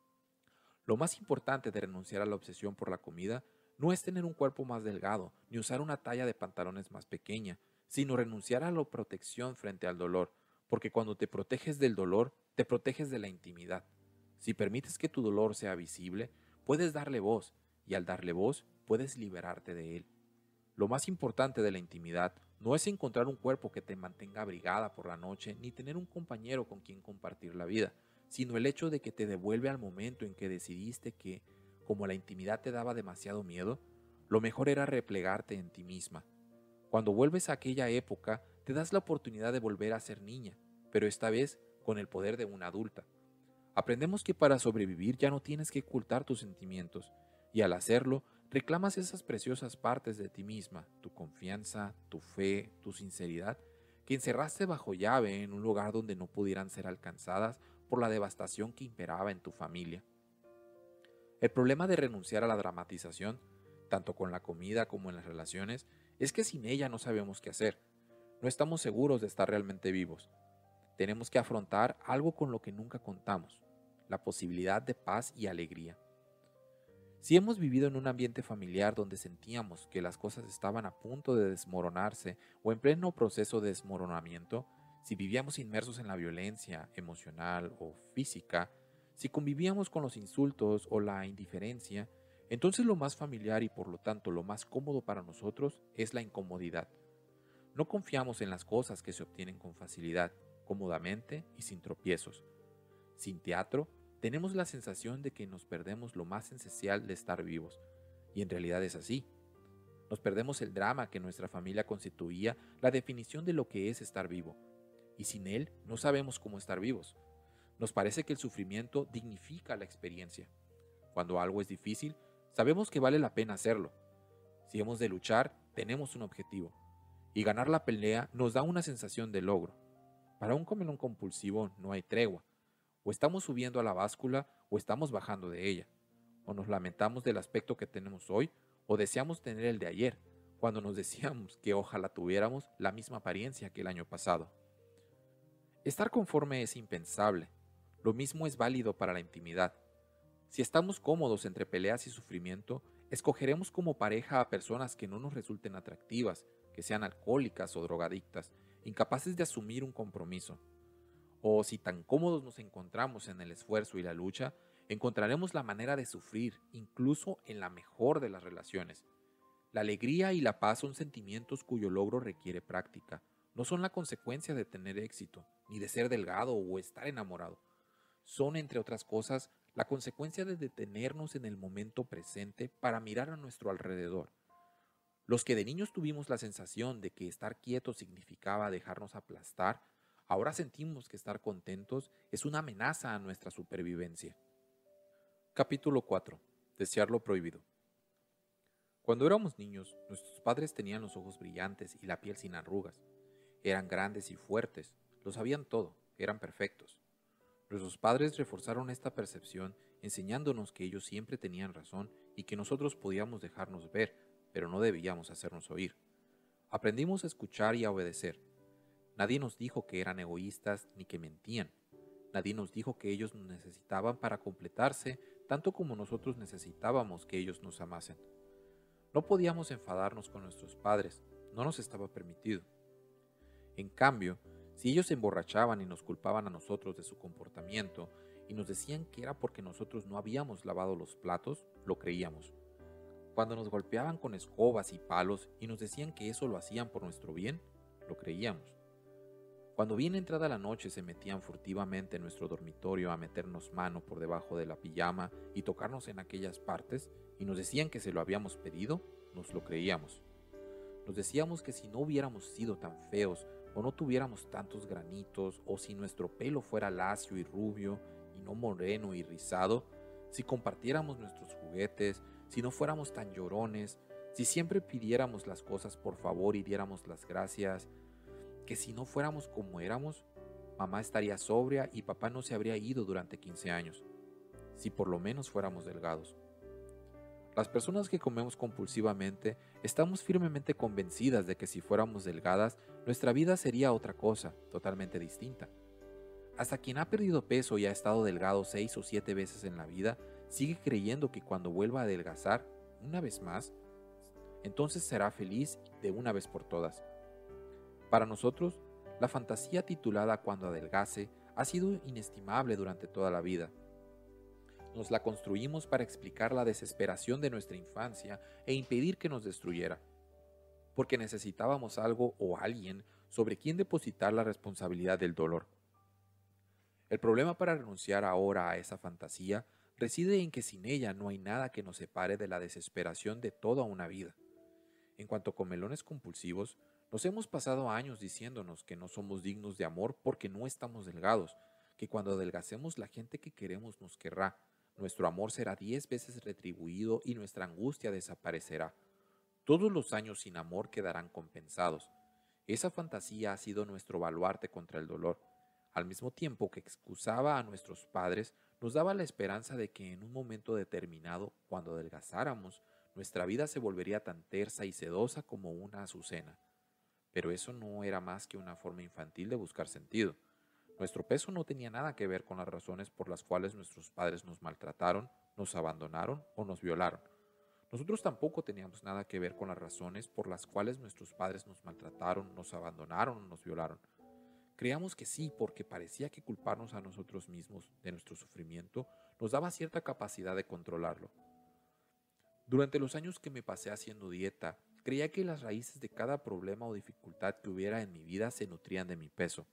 Lo más importante de renunciar a la obsesión por la comida no es tener un cuerpo más delgado, ni usar una talla de pantalones más pequeña, sino renunciar a la protección frente al dolor, porque cuando te proteges del dolor, te proteges de la intimidad. Si permites que tu dolor sea visible, puedes darle voz, y al darle voz, puedes liberarte de él. Lo más importante de la intimidad no es encontrar un cuerpo que te mantenga abrigada por la noche, ni tener un compañero con quien compartir la vida, sino el hecho de que te devuelve al momento en que decidiste que, como la intimidad te daba demasiado miedo, lo mejor era replegarte en ti misma. Cuando vuelves a aquella época, te das la oportunidad de volver a ser niña, pero esta vez con el poder de una adulta. Aprendemos que para sobrevivir ya no tienes que ocultar tus sentimientos, y al hacerlo, reclamas esas preciosas partes de ti misma, tu confianza, tu fe, tu sinceridad, que encerraste bajo llave en un lugar donde no pudieran ser alcanzadas por la devastación que imperaba en tu familia. El problema de renunciar a la dramatización, tanto con la comida como en las relaciones, es que sin ella no sabemos qué hacer. No estamos seguros de estar realmente vivos. Tenemos que afrontar algo con lo que nunca contamos, la posibilidad de paz y alegría. Si hemos vivido en un ambiente familiar donde sentíamos que las cosas estaban a punto de desmoronarse o en pleno proceso de desmoronamiento, si vivíamos inmersos en la violencia emocional o física, si convivíamos con los insultos o la indiferencia, entonces lo más familiar y por lo tanto lo más cómodo para nosotros es la incomodidad. No confiamos en las cosas que se obtienen con facilidad, cómodamente y sin tropiezos. Sin teatro, tenemos la sensación de que nos perdemos lo más esencial de estar vivos, y en realidad es así. Nos perdemos el drama que nuestra familia constituía la definición de lo que es estar vivo, y sin él no sabemos cómo estar vivos. Nos parece que el sufrimiento dignifica la experiencia. Cuando algo es difícil, sabemos que vale la pena hacerlo. Si hemos de luchar, tenemos un objetivo, y ganar la pelea nos da una sensación de logro. Para un comelón compulsivo no hay tregua. O estamos subiendo a la báscula o estamos bajando de ella. O nos lamentamos del aspecto que tenemos hoy o deseamos tener el de ayer, cuando nos decíamos que ojalá tuviéramos la misma apariencia que el año pasado. Estar conforme es impensable. Lo mismo es válido para la intimidad. Si estamos cómodos entre peleas y sufrimiento, escogeremos como pareja a personas que no nos resulten atractivas, que sean alcohólicas o drogadictas, incapaces de asumir un compromiso. O si tan cómodos nos encontramos en el esfuerzo y la lucha, encontraremos la manera de sufrir, incluso en la mejor de las relaciones. La alegría y la paz son sentimientos cuyo logro requiere práctica. No son la consecuencia de tener éxito, ni de ser delgado o estar enamorado. Son, entre otras cosas, la consecuencia de detenernos en el momento presente para mirar a nuestro alrededor. Los que de niños tuvimos la sensación de que estar quietos significaba dejarnos aplastar, ahora sentimos que estar contentos es una amenaza a nuestra supervivencia. Capítulo cuatro. Desear lo prohibido. Cuando éramos niños, nuestros padres tenían los ojos brillantes y la piel sin arrugas. Eran grandes y fuertes, lo sabían todo, eran perfectos. Nuestros padres reforzaron esta percepción enseñándonos que ellos siempre tenían razón y que nosotros podíamos dejarnos ver, pero no debíamos hacernos oír. Aprendimos a escuchar y a obedecer. Nadie nos dijo que eran egoístas ni que mentían. Nadie nos dijo que ellos nos necesitaban para completarse, tanto como nosotros necesitábamos que ellos nos amasen. No podíamos enfadarnos con nuestros padres, no nos estaba permitido. En cambio, si ellos se emborrachaban y nos culpaban a nosotros de su comportamiento y nos decían que era porque nosotros no habíamos lavado los platos, lo creíamos. Cuando nos golpeaban con escobas y palos y nos decían que eso lo hacían por nuestro bien, lo creíamos. Cuando bien entrada la noche se metían furtivamente en nuestro dormitorio a meternos mano por debajo de la pijama y tocarnos en aquellas partes y nos decían que se lo habíamos pedido, nos lo creíamos. Nos decíamos que si no hubiéramos sido tan feos o no tuviéramos tantos granitos o si nuestro pelo fuera lacio y rubio y no moreno y rizado, si compartiéramos nuestros juguetes, si no fuéramos tan llorones, si siempre pidiéramos las cosas por favor y diéramos las gracias, que si no fuéramos como éramos, mamá estaría sobria y papá no se habría ido durante quince años, si por lo menos fuéramos delgados. Las personas que comemos compulsivamente estamos firmemente convencidas de que si fuéramos delgadas, nuestra vida sería otra cosa, totalmente distinta. Hasta quien ha perdido peso y ha estado delgado seis o siete veces en la vida, sigue creyendo que cuando vuelva a adelgazar, una vez más, entonces será feliz de una vez por todas. Para nosotros, la fantasía titulada Cuando adelgace ha sido inestimable durante toda la vida. Nos la construimos para explicar la desesperación de nuestra infancia e impedir que nos destruyera, porque necesitábamos algo o alguien sobre quien depositar la responsabilidad del dolor. El problema para renunciar ahora a esa fantasía reside en que sin ella no hay nada que nos separe de la desesperación de toda una vida. En cuanto a comelones compulsivos, Nos hemos pasado años diciéndonos que no somos dignos de amor porque no estamos delgados, que cuando adelgacemos la gente que queremos nos querrá, nuestro amor será diez veces retribuido y nuestra angustia desaparecerá. Todos los años sin amor quedarán compensados. Esa fantasía ha sido nuestro baluarte contra el dolor. Al mismo tiempo que excusaba a nuestros padres, nos daba la esperanza de que en un momento determinado, cuando adelgazáramos, nuestra vida se volvería tan tersa y sedosa como una azucena. Pero eso no era más que una forma infantil de buscar sentido. Nuestro peso no tenía nada que ver con las razones por las cuales nuestros padres nos maltrataron, nos abandonaron o nos violaron. Nosotros tampoco teníamos nada que ver con las razones por las cuales nuestros padres nos maltrataron, nos abandonaron o nos violaron. Creíamos que sí, porque parecía que culparnos a nosotros mismos de nuestro sufrimiento nos daba cierta capacidad de controlarlo. Durante los años que me pasé haciendo dieta, creía que las raíces de cada problema o dificultad que hubiera en mi vida se nutrían de mi peso.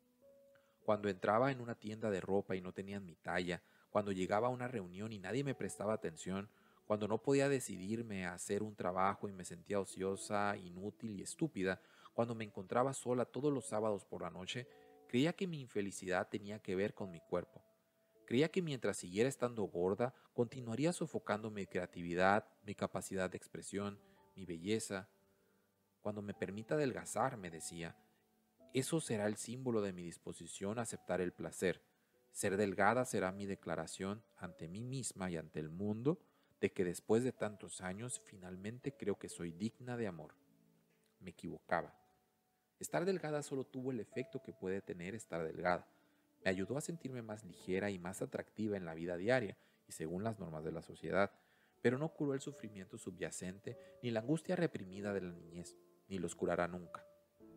Cuando entraba en una tienda de ropa y no tenían mi talla, cuando llegaba a una reunión y nadie me prestaba atención, cuando no podía decidirme a hacer un trabajo y me sentía ociosa, inútil y estúpida, cuando me encontraba sola todos los sábados por la noche, creía que mi infelicidad tenía que ver con mi cuerpo. Creía que mientras siguiera estando gorda, continuaría sofocando mi creatividad, mi capacidad de expresión, mi belleza. Cuando me permita adelgazar, me decía, eso será el símbolo de mi disposición a aceptar el placer. Ser delgada será mi declaración ante mí misma y ante el mundo de que después de tantos años finalmente creo que soy digna de amor. Me equivocaba. Estar delgada solo tuvo el efecto que puede tener estar delgada. Me ayudó a sentirme más ligera y más atractiva en la vida diaria y según las normas de la sociedad, pero no curó el sufrimiento subyacente ni la angustia reprimida de la niñez, ni los curará nunca.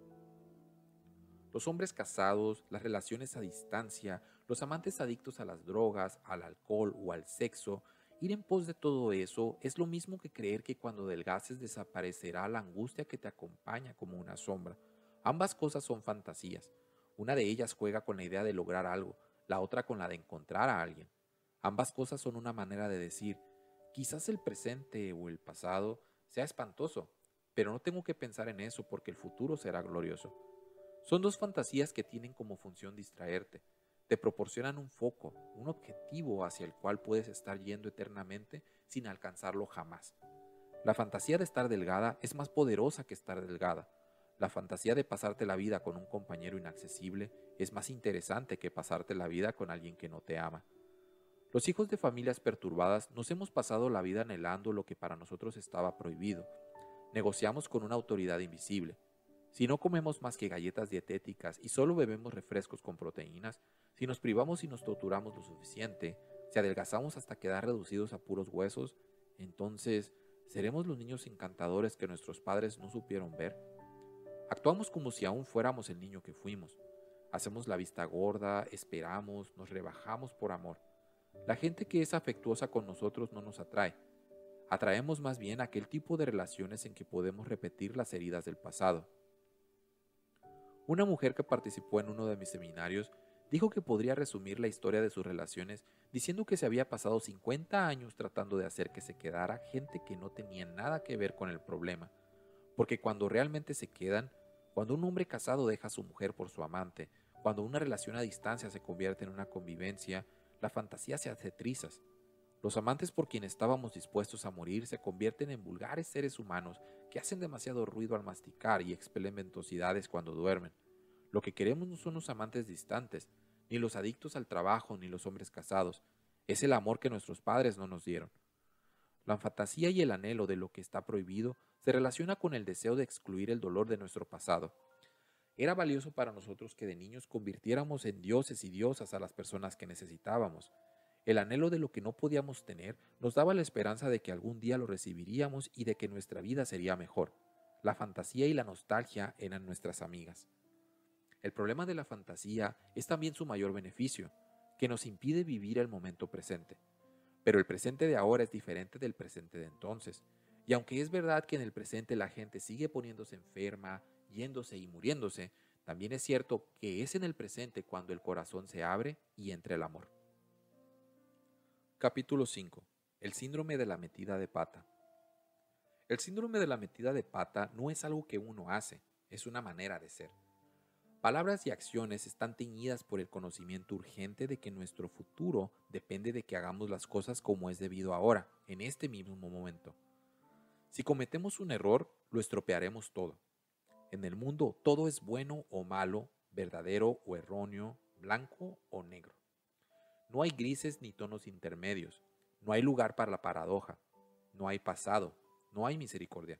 Los hombres casados, las relaciones a distancia, los amantes adictos a las drogas, al alcohol o al sexo, ir en pos de todo eso es lo mismo que creer que cuando adelgaces desaparecerá la angustia que te acompaña como una sombra. Ambas cosas son fantasías. Una de ellas juega con la idea de lograr algo, la otra con la de encontrar a alguien. Ambas cosas son una manera de decir, quizás el presente o el pasado sea espantoso, pero no tengo que pensar en eso porque el futuro será glorioso. Son dos fantasías que tienen como función distraerte. Te proporcionan un foco, un objetivo hacia el cual puedes estar yendo eternamente sin alcanzarlo jamás. La fantasía de estar delgada es más poderosa que estar delgada. La fantasía de pasarte la vida con un compañero inaccesible es más interesante que pasarte la vida con alguien que no te ama. Los hijos de familias perturbadas nos hemos pasado la vida anhelando lo que para nosotros estaba prohibido. Negociamos con una autoridad invisible. Si no comemos más que galletas dietéticas y solo bebemos refrescos con proteínas, si nos privamos y nos torturamos lo suficiente, si adelgazamos hasta quedar reducidos a puros huesos, entonces, ¿seremos los niños encantadores que nuestros padres no supieron ver? Actuamos como si aún fuéramos el niño que fuimos. Hacemos la vista gorda, esperamos, nos rebajamos por amor. La gente que es afectuosa con nosotros no nos atrae. Atraemos más bien aquel tipo de relaciones en que podemos repetir las heridas del pasado. Una mujer que participó en uno de mis seminarios dijo que podría resumir la historia de sus relaciones diciendo que se había pasado cincuenta años tratando de hacer que se quedara gente que no tenía nada que ver con el problema, porque cuando realmente se quedan, cuando un hombre casado deja a su mujer por su amante, cuando una relación a distancia se convierte en una convivencia, la fantasía se hace trizas. Los amantes por quienes estábamos dispuestos a morir se convierten en vulgares seres humanos que hacen demasiado ruido al masticar y expelen ventosidades cuando duermen. Lo que queremos no son los amantes distantes, ni los adictos al trabajo, ni los hombres casados. Es el amor que nuestros padres no nos dieron. La fantasía y el anhelo de lo que está prohibido se relaciona con el deseo de excluir el dolor de nuestro pasado. Era valioso para nosotros que de niños convirtiéramos en dioses y diosas a las personas que necesitábamos. El anhelo de lo que no podíamos tener nos daba la esperanza de que algún día lo recibiríamos y de que nuestra vida sería mejor. La fantasía y la nostalgia eran nuestras amigas. El problema de la fantasía es también su mayor beneficio, que nos impide vivir el momento presente. Pero el presente de ahora es diferente del presente de entonces. Y aunque es verdad que en el presente la gente sigue poniéndose enferma, yéndose y muriéndose, también es cierto que es en el presente cuando el corazón se abre y entra el amor. Capítulo cinco. El síndrome de la metida de pata. El síndrome de la metida de pata no es algo que uno hace, es una manera de ser. Palabras y acciones están teñidas por el conocimiento urgente de que nuestro futuro depende de que hagamos las cosas como es debido ahora, en este mismo momento. Si cometemos un error, lo estropearemos todo. En el mundo todo es bueno o malo, verdadero o erróneo, blanco o negro. No hay grises ni tonos intermedios, no hay lugar para la paradoja, no hay pasado, no hay misericordia.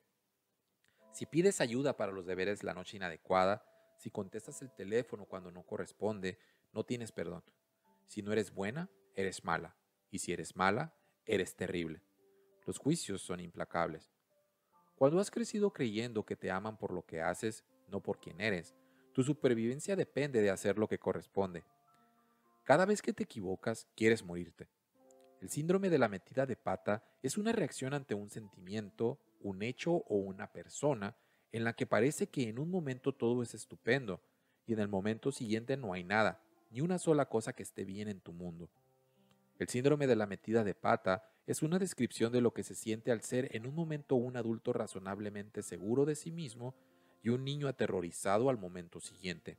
Si pides ayuda para los deberes la noche inadecuada, si contestas el teléfono cuando no corresponde, no tienes perdón. Si no eres buena, eres mala. Y si eres mala, eres terrible. Los juicios son implacables. Cuando has crecido creyendo que te aman por lo que haces, no por quien eres, tu supervivencia depende de hacer lo que corresponde. Cada vez que te equivocas, quieres morirte. El síndrome de la metida de pata es una reacción ante un sentimiento, un hecho o una persona en la que parece que en un momento todo es estupendo y en el momento siguiente no hay nada, ni una sola cosa que esté bien en tu mundo. El síndrome de la metida de pata es una descripción de lo que se siente al ser en un momento un adulto razonablemente seguro de sí mismo y un niño aterrorizado al momento siguiente.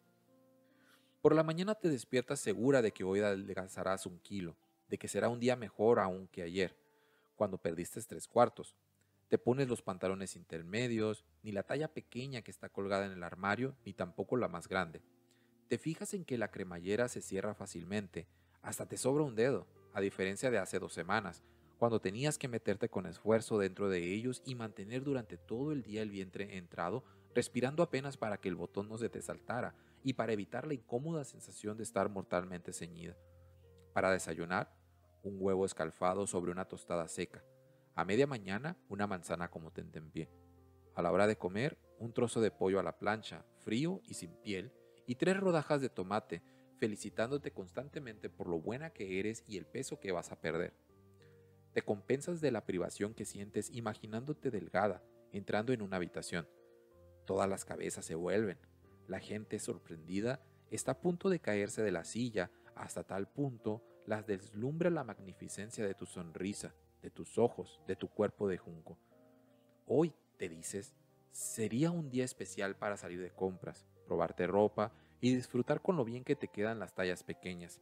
Por la mañana te despiertas segura de que hoy adelgazarás un kilo, de que será un día mejor aún que ayer, cuando perdiste tres cuartos. Te pones los pantalones intermedios, ni la talla pequeña que está colgada en el armario, ni tampoco la más grande. Te fijas en que la cremallera se cierra fácilmente, hasta te sobra un dedo, a diferencia de hace dos semanas, cuando tenías que meterte con esfuerzo dentro de ellos y mantener durante todo el día el vientre entrado, respirando apenas para que el botón no se te saltara y para evitar la incómoda sensación de estar mortalmente ceñida. Para desayunar, un huevo escalfado sobre una tostada seca. A media mañana, una manzana como tentempié. A la hora de comer, un trozo de pollo a la plancha, frío y sin piel, y tres rodajas de tomate, felicitándote constantemente por lo buena que eres y el peso que vas a perder. Te compensas de la privación que sientes imaginándote delgada, entrando en una habitación. Todas las cabezas se vuelven. La gente sorprendida está a punto de caerse de la silla, hasta tal punto las deslumbra la magnificencia de tu sonrisa, de tus ojos, de tu cuerpo de junco. Hoy, te dices, sería un día especial para salir de compras, probarte ropa y disfrutar con lo bien que te quedan las tallas pequeñas.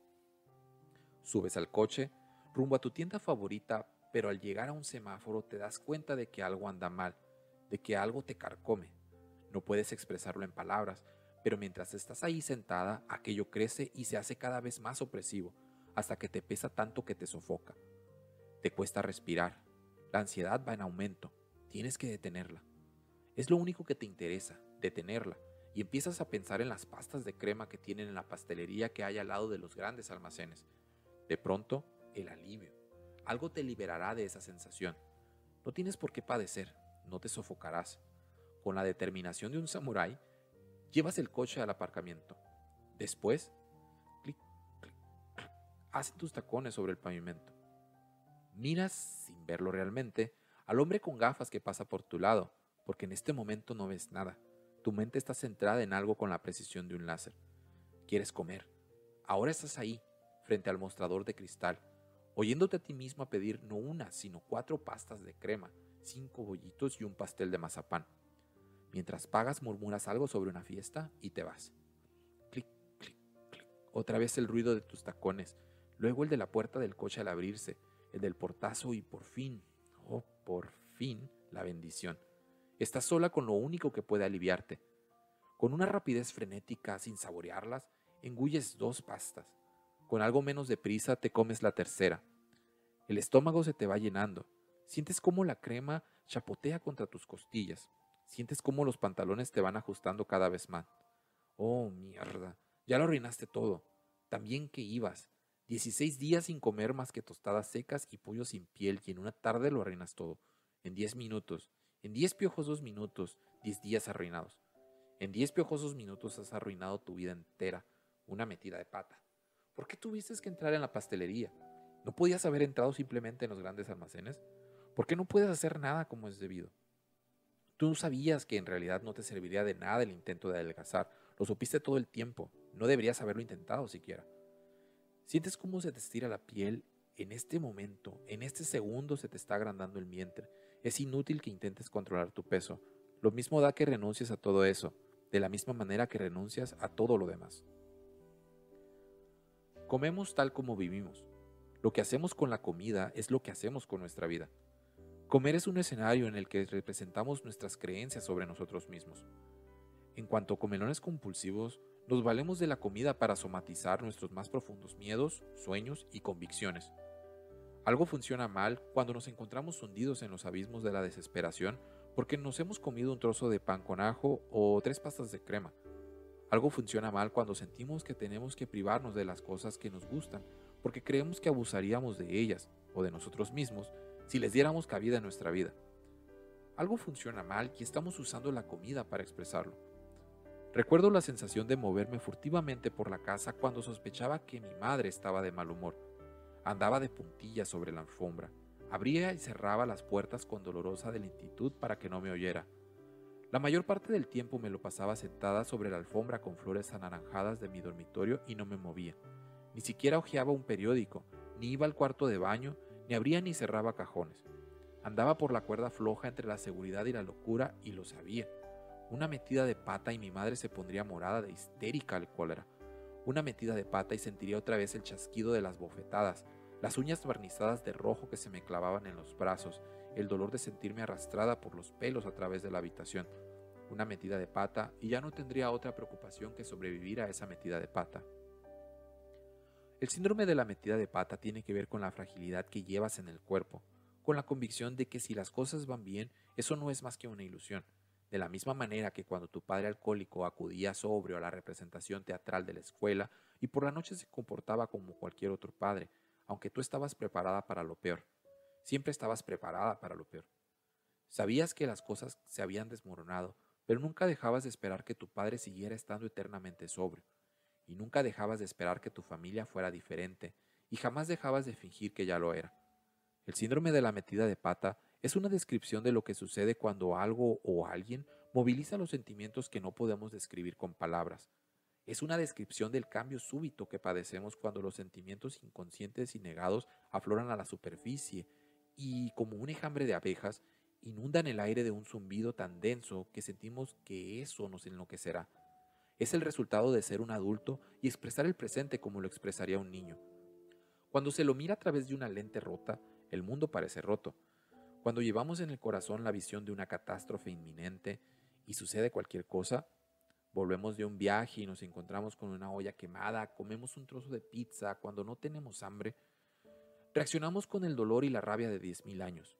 Subes al coche, rumbo a tu tienda favorita, pero al llegar a un semáforo te das cuenta de que algo anda mal, de que algo te carcome. No puedes expresarlo en palabras, pero mientras estás ahí sentada, aquello crece y se hace cada vez más opresivo, hasta que te pesa tanto que te sofoca. Te cuesta respirar. La ansiedad va en aumento. Tienes que detenerla. Es lo único que te interesa, detenerla, y empiezas a pensar en las pastas de crema que tienen en la pastelería que hay al lado de los grandes almacenes. De pronto, el alivio. Algo te liberará de esa sensación. No tienes por qué padecer, no te sofocarás. Con la determinación de un samurái, llevas el coche al aparcamiento. Después, clic, clic, clic, hacen tus tacones sobre el pavimento. Miras, sin verlo realmente, al hombre con gafas que pasa por tu lado, porque en este momento no ves nada. Tu mente está centrada en algo con la precisión de un láser. Quieres comer. Ahora estás ahí, frente al mostrador de cristal, oyéndote a ti misma pedir no una, sino cuatro pastas de crema, cinco bollitos y un pastel de mazapán. Mientras pagas murmuras algo sobre una fiesta y te vas. Clic, clic, clic. Otra vez el ruido de tus tacones, luego el de la puerta del coche al abrirse, el del portazo y por fin, oh, por fin, la bendición. Estás sola con lo único que puede aliviarte. Con una rapidez frenética, sin saborearlas, engulles dos pastas. Con algo menos de prisa te comes la tercera. El estómago se te va llenando. Sientes cómo la crema chapotea contra tus costillas. Sientes cómo los pantalones te van ajustando cada vez más. Oh, mierda, ya lo arruinaste todo. También que ibas. dieciséis días sin comer más que tostadas secas y pollo sin piel y en una tarde lo arruinas todo. En diez minutos. En diez piojosos minutos, diez días arruinados. En diez piojosos minutos has arruinado tu vida entera. Una metida de pata. ¿Por qué tuviste que entrar en la pastelería? ¿No podías haber entrado simplemente en los grandes almacenes? ¿Por qué no puedes hacer nada como es debido? Tú sabías que en realidad no te serviría de nada el intento de adelgazar. Lo supiste todo el tiempo. No deberías haberlo intentado siquiera. Sientes cómo se te estira la piel. En este momento, en este segundo se te está agrandando el vientre. Es inútil que intentes controlar tu peso. Lo mismo da que renuncies a todo eso. de la misma manera que renuncias a todo lo demás. Comemos tal como vivimos. Lo que hacemos con la comida es lo que hacemos con nuestra vida. Comer es un escenario en el que representamos nuestras creencias sobre nosotros mismos. En cuanto a comelones compulsivos, nos valemos de la comida para somatizar nuestros más profundos miedos, sueños y convicciones. Algo funciona mal cuando nos encontramos hundidos en los abismos de la desesperación porque nos hemos comido un trozo de pan con ajo o tres pastas de crema. Algo funciona mal cuando sentimos que tenemos que privarnos de las cosas que nos gustan porque creemos que abusaríamos de ellas o de nosotros mismos si les diéramos cabida en nuestra vida. Algo funciona mal y estamos usando la comida para expresarlo. Recuerdo la sensación de moverme furtivamente por la casa cuando sospechaba que mi madre estaba de mal humor. Andaba de puntillas sobre la alfombra, abría y cerraba las puertas con dolorosa lentitud para que no me oyera. La mayor parte del tiempo me lo pasaba sentada sobre la alfombra con flores anaranjadas de mi dormitorio y no me movía. Ni siquiera hojeaba un periódico, ni iba al cuarto de baño, ni abría ni cerraba cajones. Andaba por la cuerda floja entre la seguridad y la locura y lo sabía. Una metida de pata y mi madre se pondría morada de histérica al cólera. Una metida de pata y sentiría otra vez el chasquido de las bofetadas, las uñas barnizadas de rojo que se me clavaban en los brazos, el dolor de sentirme arrastrada por los pelos a través de la habitación. Una metida de pata y ya no tendría otra preocupación que sobrevivir a esa metida de pata. El síndrome de la metida de pata tiene que ver con la fragilidad que llevas en el cuerpo, con la convicción de que si las cosas van bien, eso no es más que una ilusión. De la misma manera que cuando tu padre alcohólico acudía sobrio a la representación teatral de la escuela y por la noche se comportaba como cualquier otro padre, aunque tú estabas preparada para lo peor. Siempre estabas preparada para lo peor. Sabías que las cosas se habían desmoronado, pero nunca dejabas de esperar que tu padre siguiera estando eternamente sobrio. Y nunca dejabas de esperar que tu familia fuera diferente, y jamás dejabas de fingir que ya lo era. El síndrome de la metida de pata es una descripción de lo que sucede cuando algo o alguien moviliza los sentimientos que no podemos describir con palabras. Es una descripción del cambio súbito que padecemos cuando los sentimientos inconscientes y negados afloran a la superficie y, como un enjambre de abejas, inundan el aire de un zumbido tan denso que sentimos que eso nos enloquecerá. Es el resultado de ser un adulto y expresar el presente como lo expresaría un niño. Cuando se lo mira a través de una lente rota, el mundo parece roto. Cuando llevamos en el corazón la visión de una catástrofe inminente y sucede cualquier cosa, volvemos de un viaje y nos encontramos con una olla quemada, comemos un trozo de pizza cuando no tenemos hambre, reaccionamos con el dolor y la rabia de diez mil años.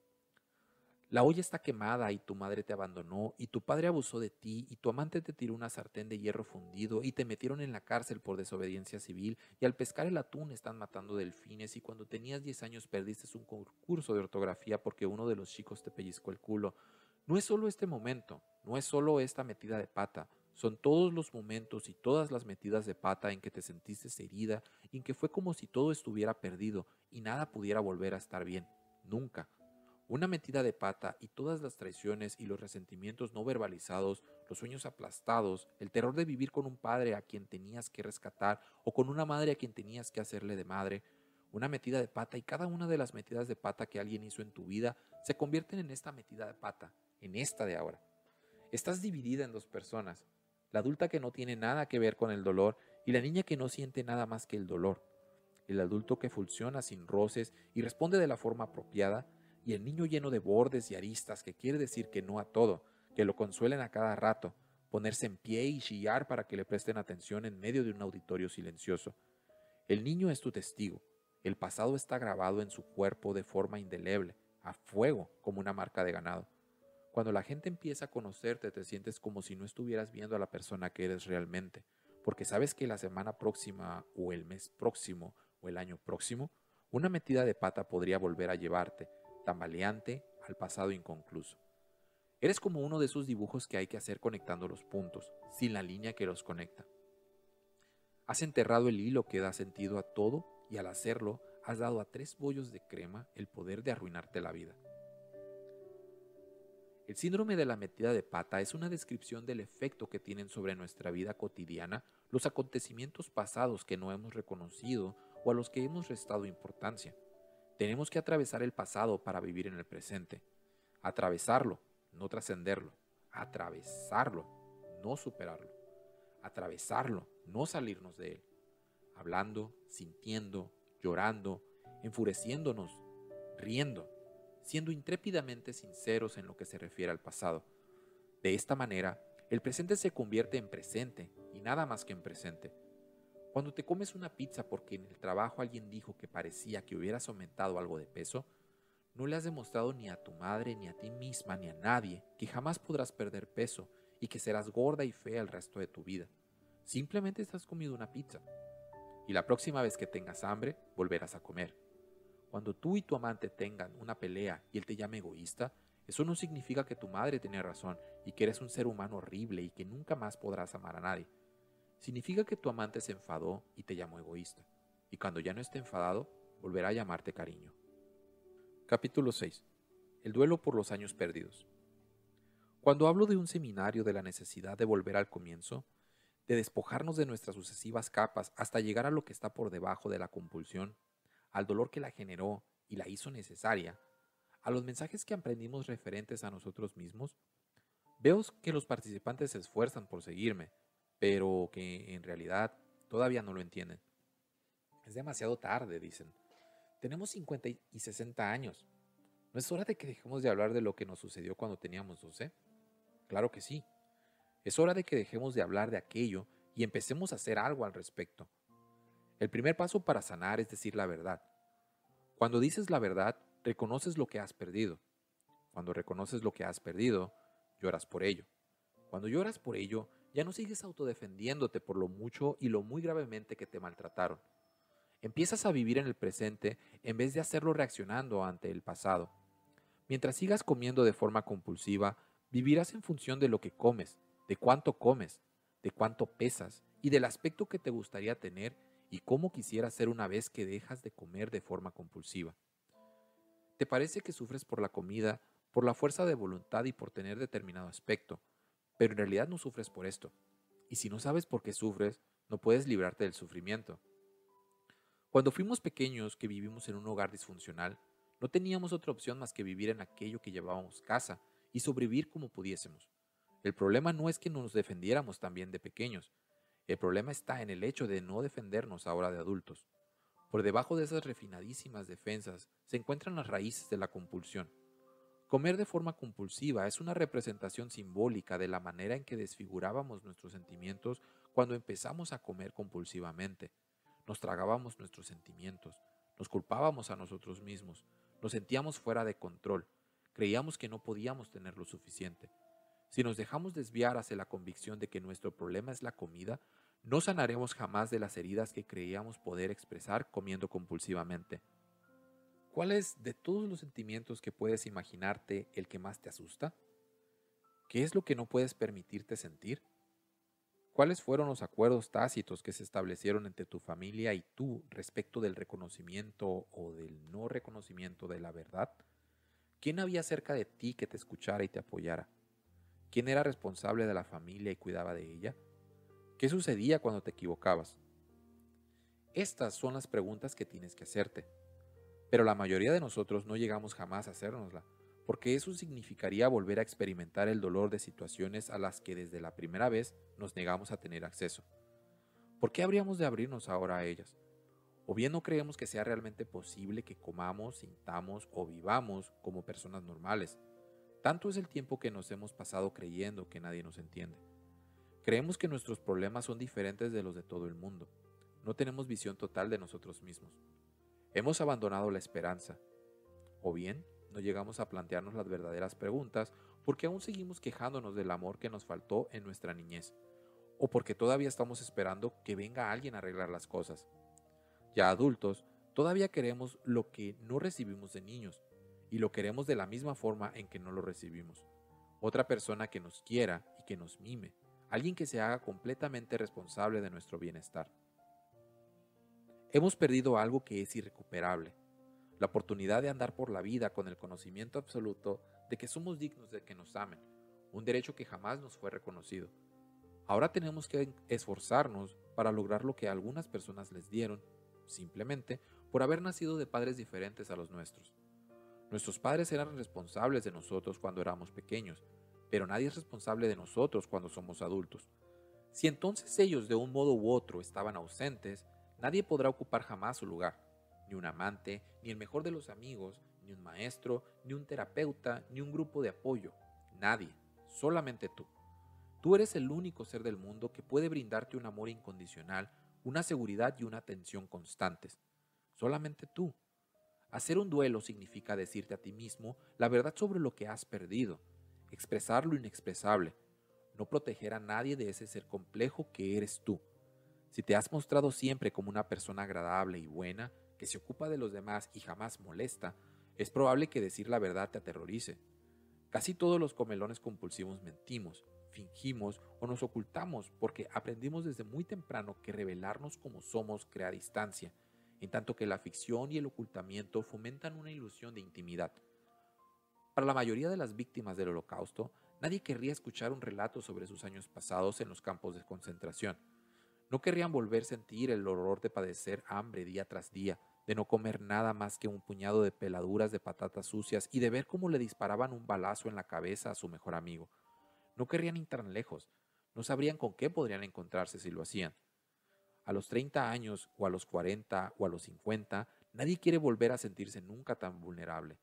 La olla está quemada y tu madre te abandonó y tu padre abusó de ti y tu amante te tiró una sartén de hierro fundido y te metieron en la cárcel por desobediencia civil y al pescar el atún están matando delfines y cuando tenías diez años perdiste un concurso de ortografía porque uno de los chicos te pellizcó el culo. No es solo este momento, no es solo esta metida de pata, son todos los momentos y todas las metidas de pata en que te sentiste herida y en que fue como si todo estuviera perdido y nada pudiera volver a estar bien, nunca. Una metida de pata y todas las traiciones y los resentimientos no verbalizados, los sueños aplastados, el terror de vivir con un padre a quien tenías que rescatar o con una madre a quien tenías que hacerle de madre, una metida de pata y cada una de las metidas de pata que alguien hizo en tu vida se convierten en esta metida de pata, en esta de ahora. Estás dividida en dos personas, la adulta que no tiene nada que ver con el dolor y la niña que no siente nada más que el dolor, el adulto que funciona sin roces y responde de la forma apropiada, y el niño lleno de bordes y aristas que quiere decir que no a todo, que lo consuelen a cada rato, ponerse en pie y chillar para que le presten atención en medio de un auditorio silencioso. El niño es tu testigo, el pasado está grabado en su cuerpo de forma indeleble, a fuego como una marca de ganado. Cuando la gente empieza a conocerte te sientes como si no estuvieras viendo a la persona que eres realmente, porque sabes que la semana próxima o el mes próximo o el año próximo, una metida de pata podría volver a llevarte, tambaleante, al pasado inconcluso. Eres como uno de esos dibujos que hay que hacer conectando los puntos, sin la línea que los conecta. Has enterrado el hilo que da sentido a todo y al hacerlo has dado a tres bollos de crema el poder de arruinarte la vida. El síndrome de la metida de pata es una descripción del efecto que tienen sobre nuestra vida cotidiana los acontecimientos pasados que no hemos reconocido o a los que hemos restado importancia. Tenemos que atravesar el pasado para vivir en el presente. Atravesarlo, no trascenderlo. Atravesarlo, no superarlo. Atravesarlo, no salirnos de él. Hablando, sintiendo, llorando, enfureciéndonos, riendo, siendo intrépidamente sinceros en lo que se refiere al pasado. De esta manera, el presente se convierte en presente y nada más que en presente. Cuando te comes una pizza porque en el trabajo alguien dijo que parecía que hubieras aumentado algo de peso, no le has demostrado ni a tu madre, ni a ti misma, ni a nadie que jamás podrás perder peso y que serás gorda y fea el resto de tu vida. Simplemente estás comiendo una pizza. Y la próxima vez que tengas hambre, volverás a comer. Cuando tú y tu amante tengan una pelea y él te llame egoísta, eso no significa que tu madre tiene razón y que eres un ser humano horrible y que nunca más podrás amar a nadie. Significa que tu amante se enfadó y te llamó egoísta. Y cuando ya no esté enfadado, volverá a llamarte cariño. Capítulo seis. El duelo por los años perdidos. Cuando hablo de un seminario de la necesidad de volver al comienzo, de despojarnos de nuestras sucesivas capas hasta llegar a lo que está por debajo de la compulsión, al dolor que la generó y la hizo necesaria, a los mensajes que aprendimos referentes a nosotros mismos, veo que los participantes se esfuerzan por seguirme, pero que en realidad todavía no lo entienden. Es demasiado tarde, dicen. Tenemos cincuenta y sesenta años. ¿No es hora de que dejemos de hablar de lo que nos sucedió cuando teníamos doce? Claro que sí. Es hora de que dejemos de hablar de aquello y empecemos a hacer algo al respecto. El primer paso para sanar es decir la verdad. Cuando dices la verdad, reconoces lo que has perdido. Cuando reconoces lo que has perdido, lloras por ello. Cuando lloras por ello, ya no sigues autodefendiéndote por lo mucho y lo muy gravemente que te maltrataron. Empiezas a vivir en el presente en vez de hacerlo reaccionando ante el pasado. Mientras sigas comiendo de forma compulsiva, vivirás en función de lo que comes, de cuánto comes, de cuánto pesas y del aspecto que te gustaría tener y cómo quisieras ser una vez que dejas de comer de forma compulsiva. Te parece que sufres por la comida, por la fuerza de voluntad y por tener determinado aspecto, pero en realidad no sufres por esto. Y si no sabes por qué sufres, no puedes librarte del sufrimiento. Cuando fuimos pequeños que vivimos en un hogar disfuncional, no teníamos otra opción más que vivir en aquello que llamábamos casa y sobrevivir como pudiésemos. El problema no es que no nos defendiéramos también de pequeños. El problema está en el hecho de no defendernos ahora de adultos. Por debajo de esas refinadísimas defensas se encuentran las raíces de la compulsión. Comer de forma compulsiva es una representación simbólica de la manera en que desfigurábamos nuestros sentimientos cuando empezamos a comer compulsivamente. Nos tragábamos nuestros sentimientos, nos culpábamos a nosotros mismos, nos sentíamos fuera de control, creíamos que no podíamos tener lo suficiente. Si nos dejamos desviar hacia la convicción de que nuestro problema es la comida, no sanaremos jamás de las heridas que creíamos poder expresar comiendo compulsivamente. ¿Cuál es, de todos los sentimientos que puedes imaginarte, el que más te asusta? ¿Qué es lo que no puedes permitirte sentir? ¿Cuáles fueron los acuerdos tácitos que se establecieron entre tu familia y tú respecto del reconocimiento o del no reconocimiento de la verdad? ¿Quién había cerca de ti que te escuchara y te apoyara? ¿Quién era responsable de la familia y cuidaba de ella? ¿Qué sucedía cuando te equivocabas? Estas son las preguntas que tienes que hacerte. Pero la mayoría de nosotros no llegamos jamás a hacérnosla, porque eso significaría volver a experimentar el dolor de situaciones a las que desde la primera vez nos negamos a tener acceso. ¿Por qué habríamos de abrirnos ahora a ellas? O bien no creemos que sea realmente posible que comamos, sintamos o vivamos como personas normales. Tanto es el tiempo que nos hemos pasado creyendo que nadie nos entiende. Creemos que nuestros problemas son diferentes de los de todo el mundo. No tenemos visión total de nosotros mismos. Hemos abandonado la esperanza. O bien, no llegamos a plantearnos las verdaderas preguntas porque aún seguimos quejándonos del amor que nos faltó en nuestra niñez. O porque todavía estamos esperando que venga alguien a arreglar las cosas. Ya adultos, todavía queremos lo que no recibimos de niños. Y lo queremos de la misma forma en que no lo recibimos. Otra persona que nos quiera y que nos mime. Alguien que se haga completamente responsable de nuestro bienestar. Hemos perdido algo que es irrecuperable. La oportunidad de andar por la vida con el conocimiento absoluto de que somos dignos de que nos amen. Un derecho que jamás nos fue reconocido. Ahora tenemos que esforzarnos para lograr lo que algunas personas les dieron, simplemente por haber nacido de padres diferentes a los nuestros. Nuestros padres eran responsables de nosotros cuando éramos pequeños, pero nadie es responsable de nosotros cuando somos adultos. Si entonces ellos de un modo u otro estaban ausentes, nadie podrá ocupar jamás su lugar. Ni un amante, ni el mejor de los amigos, ni un maestro, ni un terapeuta, ni un grupo de apoyo. Nadie, solamente tú. Tú eres el único ser del mundo que puede brindarte un amor incondicional, una seguridad y una atención constantes. Solamente tú. Hacer un duelo significa decirte a ti mismo la verdad sobre lo que has perdido, expresar lo inexpresable, no proteger a nadie de ese ser complejo que eres tú. Si te has mostrado siempre como una persona agradable y buena, que se ocupa de los demás y jamás molesta, es probable que decir la verdad te aterrorice. Casi todos los comelones compulsivos mentimos, fingimos o nos ocultamos porque aprendimos desde muy temprano que revelarnos como somos crea distancia, en tanto que la ficción y el ocultamiento fomentan una ilusión de intimidad. Para la mayoría de las víctimas del Holocausto, nadie querría escuchar un relato sobre sus años pasados en los campos de concentración. No querrían volver a sentir el horror de padecer hambre día tras día, de no comer nada más que un puñado de peladuras de patatas sucias y de ver cómo le disparaban un balazo en la cabeza a su mejor amigo. No querrían ir tan lejos, no sabrían con qué podrían encontrarse si lo hacían. A los treinta años, o a los cuarenta, o a los cincuenta, nadie quiere volver a sentirse nunca tan vulnerable.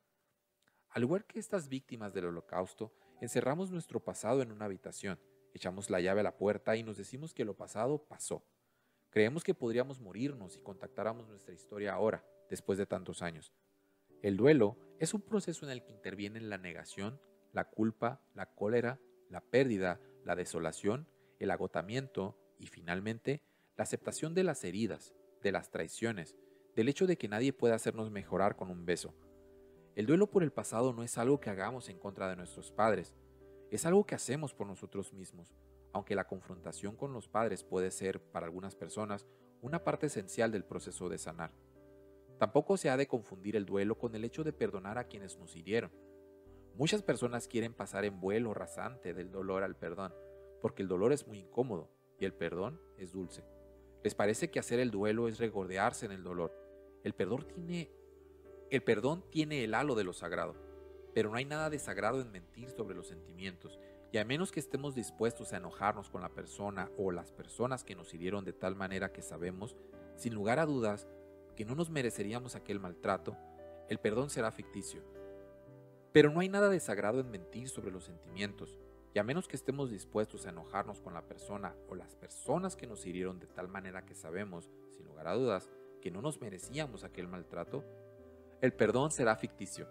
Al igual que estas víctimas del Holocausto, encerramos nuestro pasado en una habitación, echamos la llave a la puerta y nos decimos que lo pasado pasó. Creemos que podríamos morirnos si contactáramos nuestra historia ahora, después de tantos años. El duelo es un proceso en el que intervienen la negación, la culpa, la cólera, la pérdida, la desolación, el agotamiento y, finalmente, la aceptación de las heridas, de las traiciones, del hecho de que nadie puede hacernos mejorar con un beso. El duelo por el pasado no es algo que hagamos en contra de nuestros padres, es algo que hacemos por nosotros mismos, aunque la confrontación con los padres puede ser, para algunas personas, una parte esencial del proceso de sanar. Tampoco se ha de confundir el duelo con el hecho de perdonar a quienes nos hirieron. Muchas personas quieren pasar en vuelo rasante del dolor al perdón, porque el dolor es muy incómodo y el perdón es dulce. Les parece que hacer el duelo es regodearse en el dolor. El perdón tiene, el perdón tiene el halo de lo sagrado, pero no hay nada de sagrado en mentir sobre los sentimientos, y a menos que estemos dispuestos a enojarnos con la persona o las personas que nos hirieron de tal manera que sabemos, sin lugar a dudas, que no nos mereceríamos aquel maltrato, el perdón será ficticio. Pero no hay nada de sagrado en mentir sobre los sentimientos, y a menos que estemos dispuestos a enojarnos con la persona o las personas que nos hirieron de tal manera que sabemos, sin lugar a dudas, que no nos merecíamos aquel maltrato, el perdón será ficticio.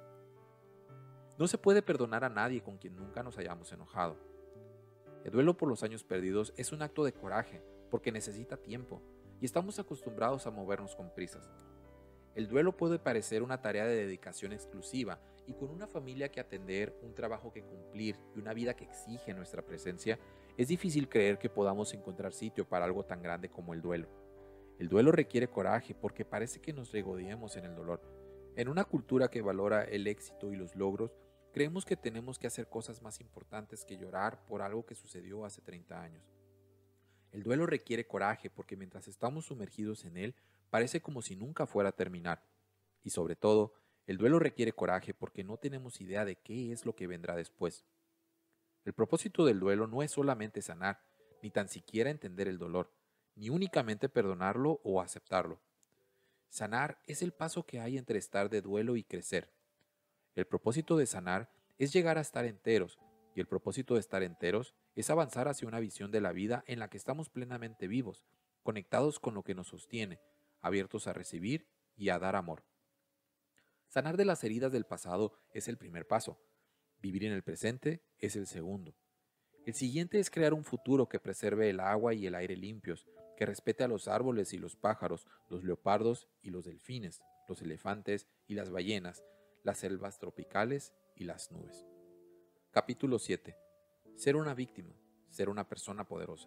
No se puede perdonar a nadie con quien nunca nos hayamos enojado. El duelo por los años perdidos es un acto de coraje, porque necesita tiempo, y estamos acostumbrados a movernos con prisas. El duelo puede parecer una tarea de dedicación exclusiva, y con una familia que atender, un trabajo que cumplir y una vida que exige nuestra presencia, es difícil creer que podamos encontrar sitio para algo tan grande como el duelo. El duelo requiere coraje porque parece que nos regodeemos en el dolor. En una cultura que valora el éxito y los logros, creemos que tenemos que hacer cosas más importantes que llorar por algo que sucedió hace treinta años. El duelo requiere coraje porque mientras estamos sumergidos en él, parece como si nunca fuera a terminar. Y sobre todo, el duelo requiere coraje porque no tenemos idea de qué es lo que vendrá después. El propósito del duelo no es solamente sanar, ni tan siquiera entender el dolor, ni únicamente perdonarlo o aceptarlo. Sanar es el paso que hay entre estar de duelo y crecer. El propósito de sanar es llegar a estar enteros, y el propósito de estar enteros es avanzar hacia una visión de la vida en la que estamos plenamente vivos, conectados con lo que nos sostiene, abiertos a recibir y a dar amor. Sanar de las heridas del pasado es el primer paso. Vivir en el presente es el segundo. El siguiente es crear un futuro que preserve el agua y el aire limpios, que respete a los árboles y los pájaros, los leopardos y los delfines, los elefantes y las ballenas, las selvas tropicales y las nubes. Capítulo siete. Ser una víctima, ser una persona poderosa.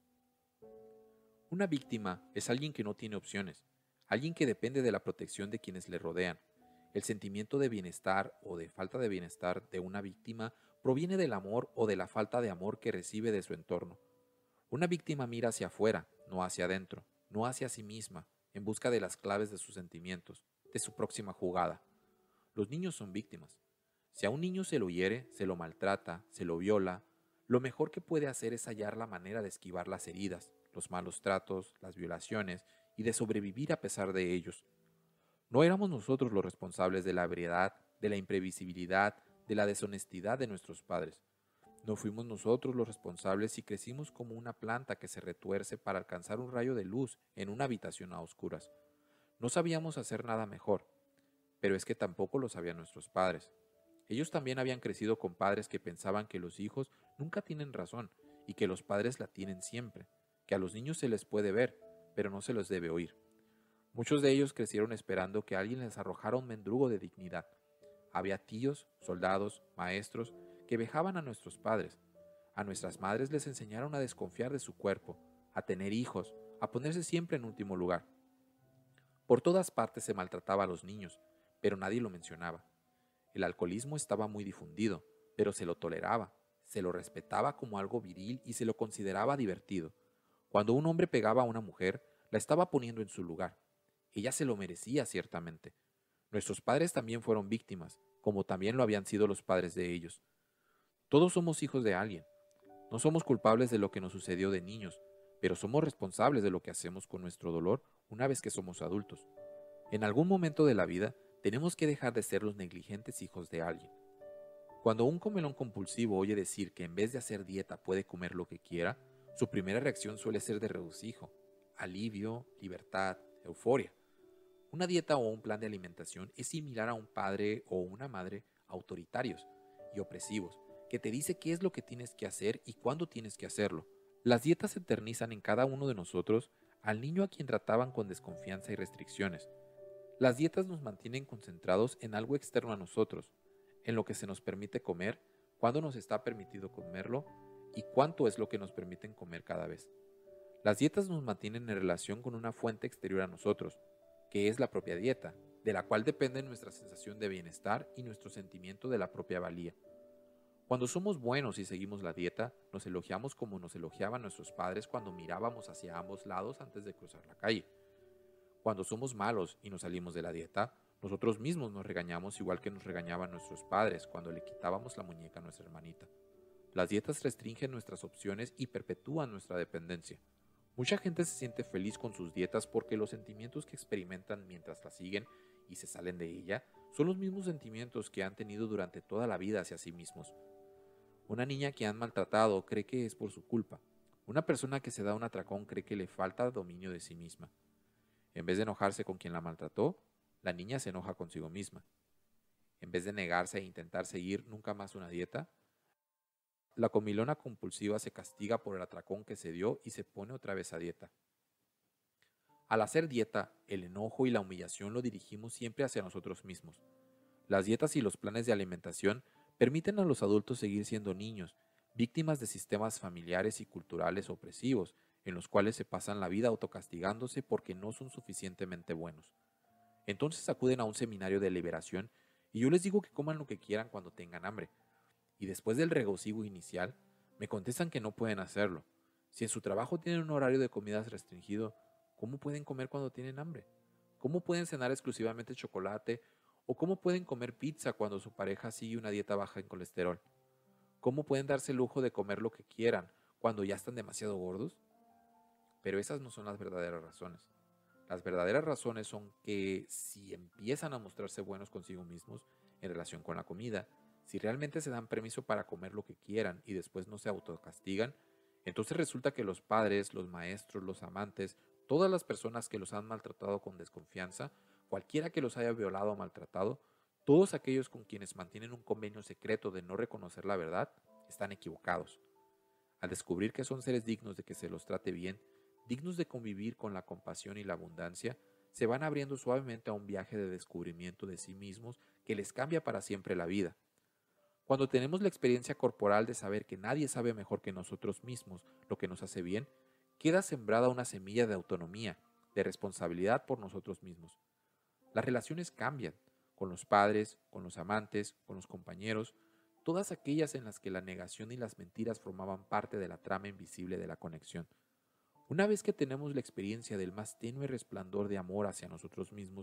Una víctima es alguien que no tiene opciones, alguien que depende de la protección de quienes le rodean. El sentimiento de bienestar o de falta de bienestar de una víctima proviene del amor o de la falta de amor que recibe de su entorno. Una víctima mira hacia afuera, no hacia adentro, no hacia sí misma, en busca de las claves de sus sentimientos, de su próxima jugada. Los niños son víctimas. Si a un niño se lo hiere, se lo maltrata, se lo viola, lo mejor que puede hacer es hallar la manera de esquivar las heridas, los malos tratos, las violaciones y de sobrevivir a pesar de ellos. No éramos nosotros los responsables de la ebriedad, de la imprevisibilidad, de la deshonestidad de nuestros padres. No fuimos nosotros los responsables si crecimos como una planta que se retuerce para alcanzar un rayo de luz en una habitación a oscuras. No sabíamos hacer nada mejor, pero es que tampoco lo sabían nuestros padres. Ellos también habían crecido con padres que pensaban que los hijos nunca tienen razón y que los padres la tienen siempre, que a los niños se les puede ver, pero no se los debe oír. Muchos de ellos crecieron esperando que alguien les arrojara un mendrugo de dignidad. Había tíos, soldados, maestros, que vejaban a nuestros padres. A nuestras madres les enseñaron a desconfiar de su cuerpo, a tener hijos, a ponerse siempre en último lugar. Por todas partes se maltrataba a los niños, pero nadie lo mencionaba. El alcoholismo estaba muy difundido, pero se lo toleraba, se lo respetaba como algo viril y se lo consideraba divertido. Cuando un hombre pegaba a una mujer, la estaba poniendo en su lugar. Ella se lo merecía ciertamente. Nuestros padres también fueron víctimas, como también lo habían sido los padres de ellos. Todos somos hijos de alguien. No somos culpables de lo que nos sucedió de niños, pero somos responsables de lo que hacemos con nuestro dolor una vez que somos adultos. En algún momento de la vida, tenemos que dejar de ser los negligentes hijos de alguien. Cuando un comelón compulsivo oye decir que en vez de hacer dieta puede comer lo que quiera, su primera reacción suele ser de regocijo, alivio, libertad, euforia. Una dieta o un plan de alimentación es similar a un padre o una madre autoritarios y opresivos, que te dice qué es lo que tienes que hacer y cuándo tienes que hacerlo. Las dietas eternizan en cada uno de nosotros al niño a quien trataban con desconfianza y restricciones. Las dietas nos mantienen concentrados en algo externo a nosotros, en lo que se nos permite comer, cuándo nos está permitido comerlo y cuánto es lo que nos permiten comer cada vez. Las dietas nos mantienen en relación con una fuente exterior a nosotros, que es la propia dieta, de la cual depende nuestra sensación de bienestar y nuestro sentimiento de la propia valía. Cuando somos buenos y seguimos la dieta, nos elogiamos como nos elogiaban nuestros padres cuando mirábamos hacia ambos lados antes de cruzar la calle. Cuando somos malos y nos salimos de la dieta, nosotros mismos nos regañamos igual que nos regañaban nuestros padres cuando le quitábamos la muñeca a nuestra hermanita. Las dietas restringen nuestras opciones y perpetúan nuestra dependencia. Mucha gente se siente feliz con sus dietas porque los sentimientos que experimentan mientras las siguen y se salen de ella son los mismos sentimientos que han tenido durante toda la vida hacia sí mismos. Una niña que han maltratado cree que es por su culpa. Una persona que se da un atracón cree que le falta dominio de sí misma. En vez de enojarse con quien la maltrató, la niña se enoja consigo misma. En vez de negarse e intentar seguir nunca más una dieta, la comilona compulsiva se castiga por el atracón que se dio y se pone otra vez a dieta. Al hacer dieta, el enojo y la humillación lo dirigimos siempre hacia nosotros mismos. Las dietas y los planes de alimentación permiten a los adultos seguir siendo niños, víctimas de sistemas familiares y culturales opresivos, en los cuales se pasan la vida autocastigándose porque no son suficientemente buenos. Entonces acuden a un seminario de liberación y yo les digo que coman lo que quieran cuando tengan hambre. Y después del regocijo inicial, me contestan que no pueden hacerlo. Si en su trabajo tienen un horario de comidas restringido, ¿cómo pueden comer cuando tienen hambre? ¿Cómo pueden cenar exclusivamente chocolate? ¿O cómo pueden comer pizza cuando su pareja sigue una dieta baja en colesterol? ¿Cómo pueden darse el lujo de comer lo que quieran cuando ya están demasiado gordos? Pero esas no son las verdaderas razones. Las verdaderas razones son que si empiezan a mostrarse buenos consigo mismos en relación con la comida, si realmente se dan permiso para comer lo que quieran y después no se autocastigan, entonces resulta que los padres, los maestros, los amantes, todas las personas que los han maltratado con desconfianza, cualquiera que los haya violado o maltratado, todos aquellos con quienes mantienen un convenio secreto de no reconocer la verdad, están equivocados. Al descubrir que son seres dignos de que se los trate bien, dignos de convivir con la compasión y la abundancia, se van abriendo suavemente a un viaje de descubrimiento de sí mismos que les cambia para siempre la vida. Cuando tenemos la experiencia corporal de saber que nadie sabe mejor que nosotros mismos lo que nos hace bien, queda sembrada una semilla de autonomía, de responsabilidad por nosotros mismos. Las relaciones cambian, con los padres, con los amantes, con los compañeros, todas aquellas en las que la negación y las mentiras formaban parte de la trama invisible de la conexión. Una vez que tenemos la experiencia del más tenue resplandor de amor hacia nosotros mismos,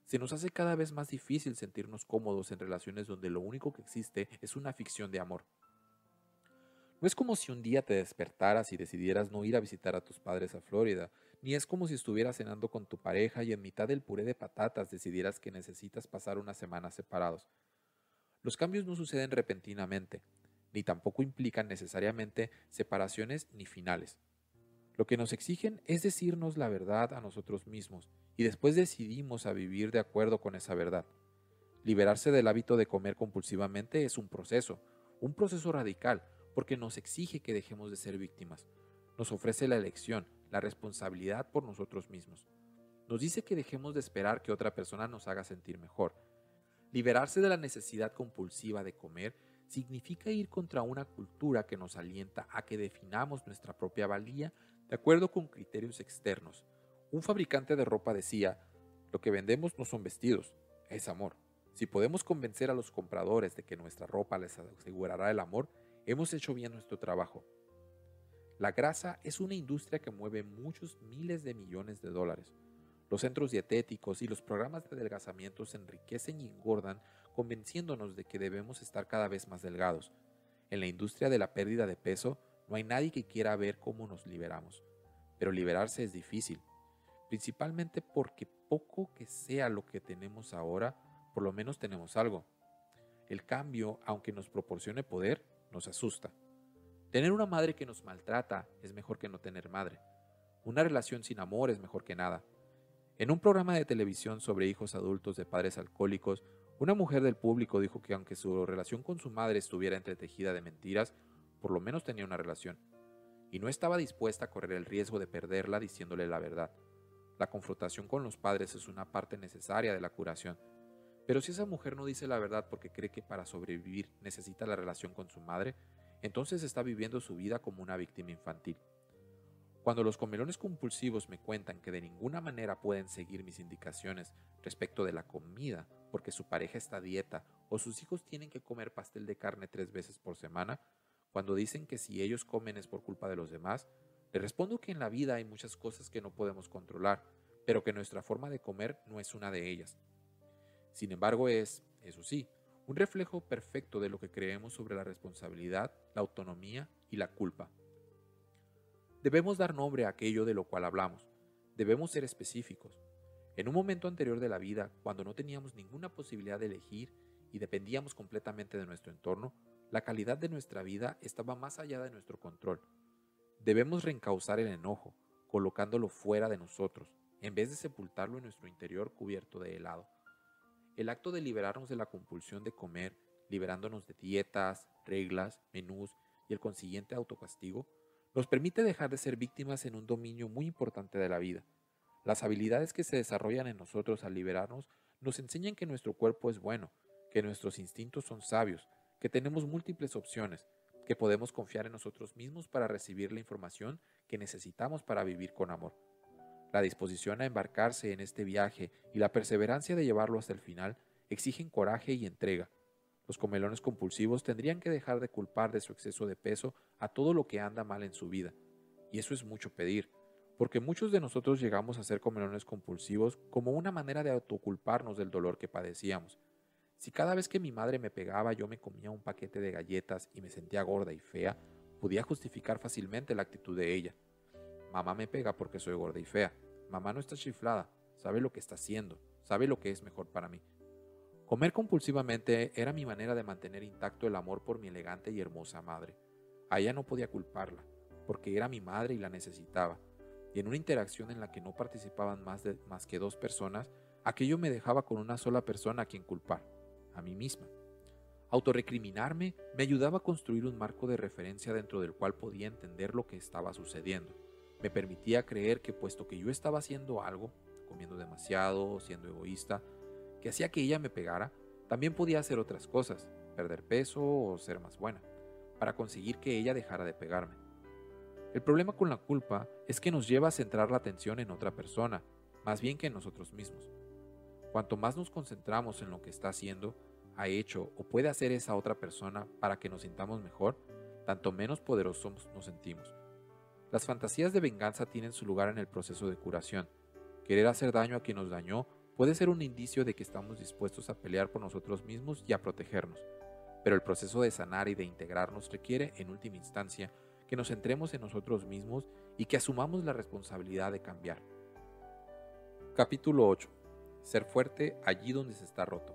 Se nos hace cada vez más difícil sentirnos cómodos en relaciones donde lo único que existe es una ficción de amor. No es como si un día te despertaras y decidieras no ir a visitar a tus padres a Florida, ni es como si estuvieras cenando con tu pareja y en mitad del puré de patatas decidieras que necesitas pasar una semana separados. Los cambios no suceden repentinamente, ni tampoco implican necesariamente separaciones ni finales. Lo que nos exigen es decirnos la verdad a nosotros mismos y después decidimos a vivir de acuerdo con esa verdad. Liberarse del hábito de comer compulsivamente es un proceso, un proceso radical, porque nos exige que dejemos de ser víctimas. Nos ofrece la elección, la responsabilidad por nosotros mismos. Nos dice que dejemos de esperar que otra persona nos haga sentir mejor. Liberarse de la necesidad compulsiva de comer significa ir contra una cultura que nos alienta a que definamos nuestra propia valía de acuerdo con criterios externos. Un fabricante de ropa decía, lo que vendemos no son vestidos, es amor. Si podemos convencer a los compradores de que nuestra ropa les asegurará el amor, hemos hecho bien nuestro trabajo. La grasa es una industria que mueve muchos miles de millones de dólares. Los centros dietéticos y los programas de adelgazamiento se enriquecen y engordan convenciéndonos de que debemos estar cada vez más delgados. En la industria de la pérdida de peso no hay nadie que quiera ver cómo nos liberamos. Pero liberarse es difícil, principalmente porque poco que sea lo que tenemos ahora, por lo menos tenemos algo. El cambio, aunque nos proporcione poder, nos asusta. Tener una madre que nos maltrata es mejor que no tener madre. Una relación sin amor es mejor que nada. En un programa de televisión sobre hijos adultos de padres alcohólicos, una mujer del público dijo que aunque su relación con su madre estuviera entretejida de mentiras, por lo menos tenía una relación. Y no estaba dispuesta a correr el riesgo de perderla diciéndole la verdad. La confrontación con los padres es una parte necesaria de la curación. Pero si esa mujer no dice la verdad porque cree que para sobrevivir necesita la relación con su madre, entonces está viviendo su vida como una víctima infantil. Cuando los comelones compulsivos me cuentan que de ninguna manera pueden seguir mis indicaciones respecto de la comida porque su pareja está a dieta o sus hijos tienen que comer pastel de carne tres veces por semana, cuando dicen que si ellos comen es por culpa de los demás, les respondo que en la vida hay muchas cosas que no podemos controlar, pero que nuestra forma de comer no es una de ellas. Sin embargo, es, eso sí, un reflejo perfecto de lo que creemos sobre la responsabilidad, la autonomía y la culpa. Debemos dar nombre a aquello de lo cual hablamos. Debemos ser específicos. En un momento anterior de la vida, cuando no teníamos ninguna posibilidad de elegir y dependíamos completamente de nuestro entorno, la calidad de nuestra vida estaba más allá de nuestro control. Debemos reencauzar el enojo, colocándolo fuera de nosotros, en vez de sepultarlo en nuestro interior cubierto de helado. El acto de liberarnos de la compulsión de comer, liberándonos de dietas, reglas, menús y el consiguiente autocastigo, nos permite dejar de ser víctimas en un dominio muy importante de la vida. Las habilidades que se desarrollan en nosotros al liberarnos nos enseñan que nuestro cuerpo es bueno, que nuestros instintos son sabios, que tenemos múltiples opciones, que podemos confiar en nosotros mismos para recibir la información que necesitamos para vivir con amor. La disposición a embarcarse en este viaje y la perseverancia de llevarlo hasta el final exigen coraje y entrega. Los comelones compulsivos tendrían que dejar de culpar de su exceso de peso a todo lo que anda mal en su vida. Y eso es mucho pedir, porque muchos de nosotros llegamos a ser comelones compulsivos como una manera de autoculparnos del dolor que padecíamos. Si cada vez que mi madre me pegaba yo me comía un paquete de galletas y me sentía gorda y fea, podía justificar fácilmente la actitud de ella. Mamá me pega porque soy gorda y fea. Mamá no está chiflada, sabe lo que está haciendo, sabe lo que es mejor para mí. Comer compulsivamente era mi manera de mantener intacto el amor por mi elegante y hermosa madre. A ella no podía culparla, porque era mi madre y la necesitaba. Y en una interacción en la que no participaban más, de, más que dos personas, aquello me dejaba con una sola persona a quien culpar, a mí misma. Autorrecriminarme me ayudaba a construir un marco de referencia dentro del cual podía entender lo que estaba sucediendo. Me permitía creer que puesto que yo estaba haciendo algo, comiendo demasiado, siendo egoísta, que hacía que ella me pegara, también podía hacer otras cosas, perder peso o ser más buena, para conseguir que ella dejara de pegarme. El problema con la culpa es que nos lleva a centrar la atención en otra persona, más bien que en nosotros mismos. Cuanto más nos concentramos en lo que está haciendo, ha hecho o puede hacer esa otra persona para que nos sintamos mejor, tanto menos poderosos nos sentimos. Las fantasías de venganza tienen su lugar en el proceso de curación. Querer hacer daño a quien nos dañó puede ser un indicio de que estamos dispuestos a pelear por nosotros mismos y a protegernos, pero el proceso de sanar y de integrarnos requiere, en última instancia, que nos centremos en nosotros mismos y que asumamos la responsabilidad de cambiar. Capítulo ocho. Ser fuerte allí donde se está roto.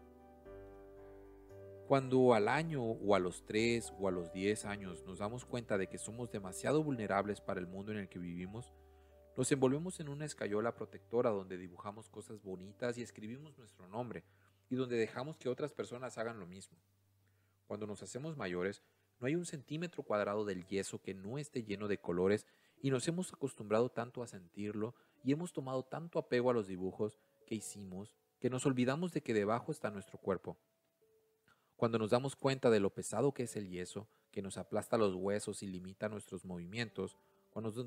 Cuando al año o a los tres o a los diez años nos damos cuenta de que somos demasiado vulnerables para el mundo en el que vivimos, nos envolvemos en una escayola protectora donde dibujamos cosas bonitas y escribimos nuestro nombre, y donde dejamos que otras personas hagan lo mismo. Cuando nos hacemos mayores, no hay un centímetro cuadrado del yeso que no esté lleno de colores, y nos hemos acostumbrado tanto a sentirlo y hemos tomado tanto apego a los dibujos que hicimos que nos olvidamos de que debajo está nuestro cuerpo. Cuando nos damos cuenta de lo pesado que es el yeso, que nos aplasta los huesos y limita nuestros movimientos, cuando nos,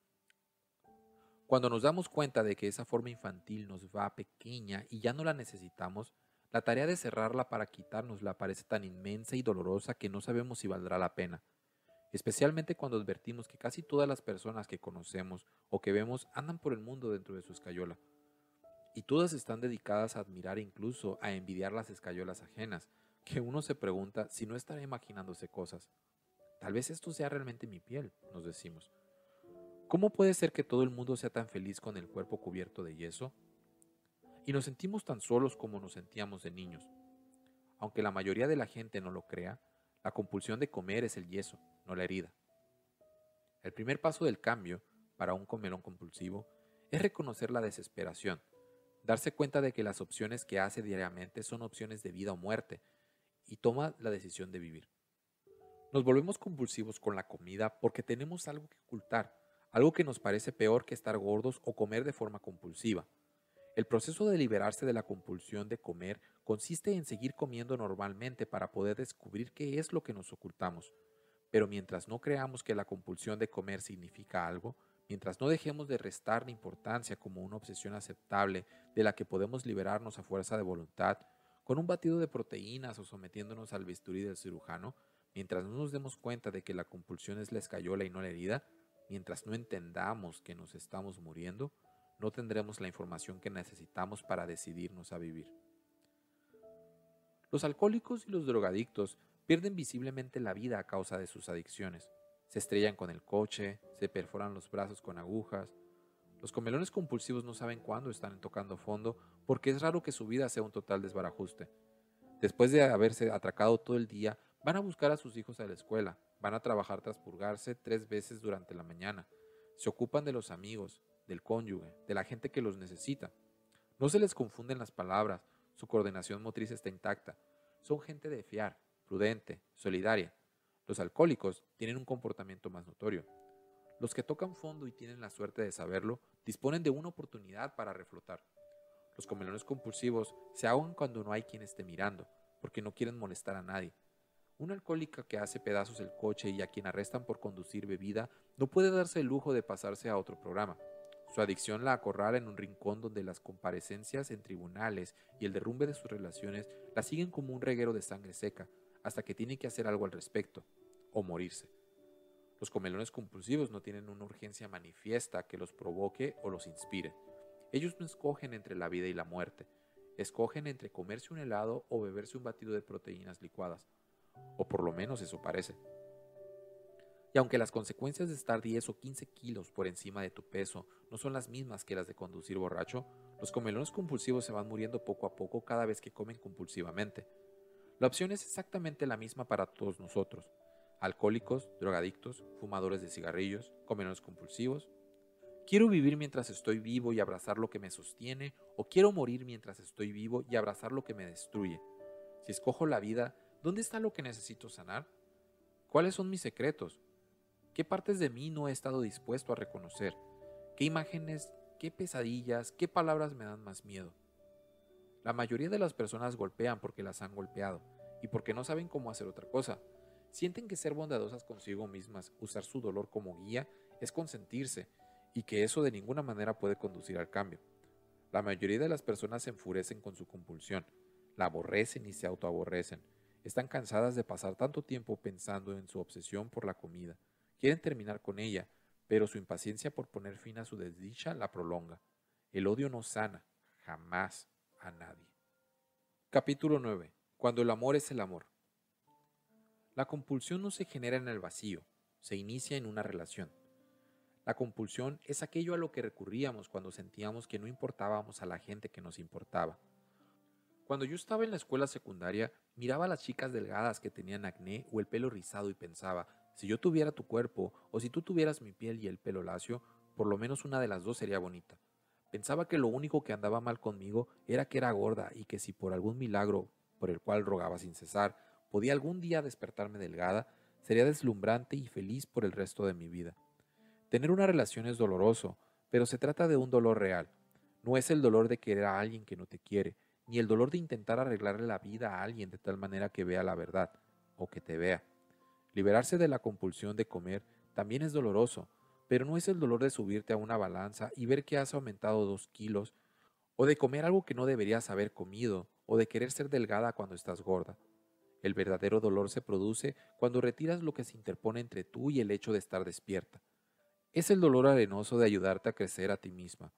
cuando nos damos cuenta de que esa forma infantil nos va pequeña y ya no la necesitamos, la tarea de cerrarla para quitárnosla parece tan inmensa y dolorosa que no sabemos si valdrá la pena, especialmente cuando advertimos que casi todas las personas que conocemos o que vemos andan por el mundo dentro de su escayola, y todas están dedicadas a admirar e incluso a envidiar las escayolas ajenas, que uno se pregunta si no estará imaginándose cosas. Tal vez esto sea realmente mi piel, nos decimos. ¿Cómo puede ser que todo el mundo sea tan feliz con el cuerpo cubierto de yeso? Y nos sentimos tan solos como nos sentíamos de niños. Aunque la mayoría de la gente no lo crea, la compulsión de comer es el yeso, no la herida. El primer paso del cambio para un comelón compulsivo es reconocer la desesperación, darse cuenta de que las opciones que hace diariamente son opciones de vida o muerte, y toma la decisión de vivir. Nos volvemos compulsivos con la comida porque tenemos algo que ocultar, algo que nos parece peor que estar gordos o comer de forma compulsiva. El proceso de liberarse de la compulsión de comer consiste en seguir comiendo normalmente para poder descubrir qué es lo que nos ocultamos. Pero mientras no creamos que la compulsión de comer significa algo, mientras no dejemos de restarle importancia como una obsesión aceptable de la que podemos liberarnos a fuerza de voluntad, con un batido de proteínas o sometiéndonos al bisturí del cirujano, mientras no nos demos cuenta de que la compulsión es la escayola y no la herida, mientras no entendamos que nos estamos muriendo, no tendremos la información que necesitamos para decidirnos a vivir. Los alcohólicos y los drogadictos pierden visiblemente la vida a causa de sus adicciones. Se estrellan con el coche, se perforan los brazos con agujas. Los comelones compulsivos no saben cuándo están tocando fondo porque es raro que su vida sea un total desbarajuste. Después de haberse atracado todo el día, van a buscar a sus hijos a la escuela, van a trabajar tras purgarse tres veces durante la mañana, se ocupan de los amigos, del cónyuge, de la gente que los necesita. No se les confunden las palabras, su coordinación motriz está intacta. Son gente de fiar, prudente, solidaria. Los alcohólicos tienen un comportamiento más notorio. Los que tocan fondo y tienen la suerte de saberlo, disponen de una oportunidad para reflotar. Los comelones compulsivos se ahogan cuando no hay quien esté mirando, porque no quieren molestar a nadie. Una alcohólica que hace pedazos el coche y a quien arrestan por conducir bebida no puede darse el lujo de pasarse a otro programa. Su adicción la acorrala en un rincón donde las comparecencias en tribunales y el derrumbe de sus relaciones la siguen como un reguero de sangre seca, hasta que tiene que hacer algo al respecto, o morirse. Los comelones compulsivos no tienen una urgencia manifiesta que los provoque o los inspire. Ellos no escogen entre la vida y la muerte. Escogen entre comerse un helado o beberse un batido de proteínas licuadas. O por lo menos eso parece. Y aunque las consecuencias de estar diez o quince kilos por encima de tu peso no son las mismas que las de conducir borracho, los comelones compulsivos se van muriendo poco a poco cada vez que comen compulsivamente. La opción es exactamente la misma para todos nosotros. Alcohólicos, drogadictos, fumadores de cigarrillos, comelones compulsivos. ¿Quiero vivir mientras estoy vivo y abrazar lo que me sostiene? ¿O quiero morir mientras estoy vivo y abrazar lo que me destruye? Si escojo la vida, ¿dónde está lo que necesito sanar? ¿Cuáles son mis secretos? ¿Qué partes de mí no he estado dispuesto a reconocer? ¿Qué imágenes, qué pesadillas, qué palabras me dan más miedo? La mayoría de las personas golpean porque las han golpeado y porque no saben cómo hacer otra cosa. Sienten que ser bondadosas consigo mismas, usar su dolor como guía, es consentirse y que eso de ninguna manera puede conducir al cambio. La mayoría de las personas se enfurecen con su compulsión, la aborrecen y se autoaborrecen. Están cansadas de pasar tanto tiempo pensando en su obsesión por la comida. Quieren terminar con ella, pero su impaciencia por poner fin a su desdicha la prolonga. El odio no sana, jamás a nadie. Capítulo nueve. Cuando el amor es el amor. La compulsión no se genera en el vacío, se inicia en una relación. La compulsión es aquello a lo que recurríamos cuando sentíamos que no importábamos a la gente que nos importaba. Cuando yo estaba en la escuela secundaria, miraba a las chicas delgadas que tenían acné o el pelo rizado y pensaba, si yo tuviera tu cuerpo o si tú tuvieras mi piel y el pelo lacio, por lo menos una de las dos sería bonita. Pensaba que lo único que andaba mal conmigo era que era gorda y que si por algún milagro, por el cual rogaba sin cesar, podía algún día despertarme delgada, sería deslumbrante y feliz por el resto de mi vida. Tener una relación es doloroso, pero se trata de un dolor real. No es el dolor de querer a alguien que no te quiere, ni el dolor de intentar arreglarle la vida a alguien de tal manera que vea la verdad, o que te vea. Liberarse de la compulsión de comer también es doloroso, pero no es el dolor de subirte a una balanza y ver que has aumentado dos kilos, o de comer algo que no deberías haber comido, o de querer ser delgada cuando estás gorda. El verdadero dolor se produce cuando retiras lo que se interpone entre tú y el hecho de estar despierta. Es el dolor arenoso de ayudarte a crecer a ti misma.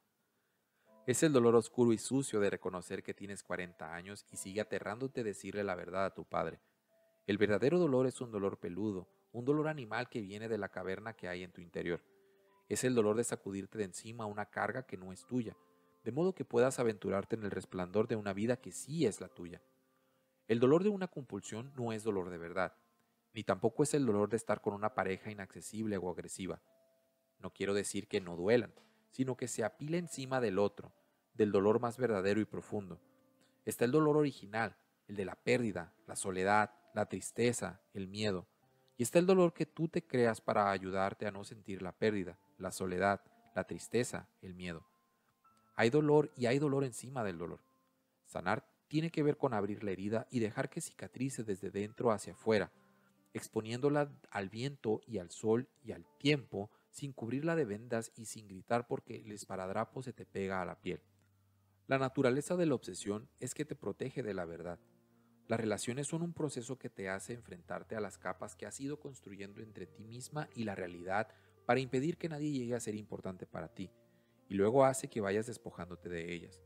Es el dolor oscuro y sucio de reconocer que tienes cuarenta años y sigue aterrándote decirle la verdad a tu padre. El verdadero dolor es un dolor peludo, un dolor animal que viene de la caverna que hay en tu interior. Es el dolor de sacudirte de encima una carga que no es tuya, de modo que puedas aventurarte en el resplandor de una vida que sí es la tuya. El dolor de una compulsión no es dolor de verdad, ni tampoco es el dolor de estar con una pareja inaccesible o agresiva. No quiero decir que no duelan, sino que se apila encima del otro, del dolor más verdadero y profundo. Está el dolor original, el de la pérdida, la soledad, la tristeza, el miedo. Y está el dolor que tú te creas para ayudarte a no sentir la pérdida, la soledad, la tristeza, el miedo. Hay dolor y hay dolor encima del dolor. Sanar tiene que ver con abrir la herida y dejar que cicatrice desde dentro hacia afuera, exponiéndola al viento y al sol y al tiempo, sin cubrirla de vendas y sin gritar porque el esparadrapo se te pega a la piel. La naturaleza de la obsesión es que te protege de la verdad. Las relaciones son un proceso que te hace enfrentarte a las capas que has ido construyendo entre ti misma y la realidad para impedir que nadie llegue a ser importante para ti, y luego hace que vayas despojándote de ellas.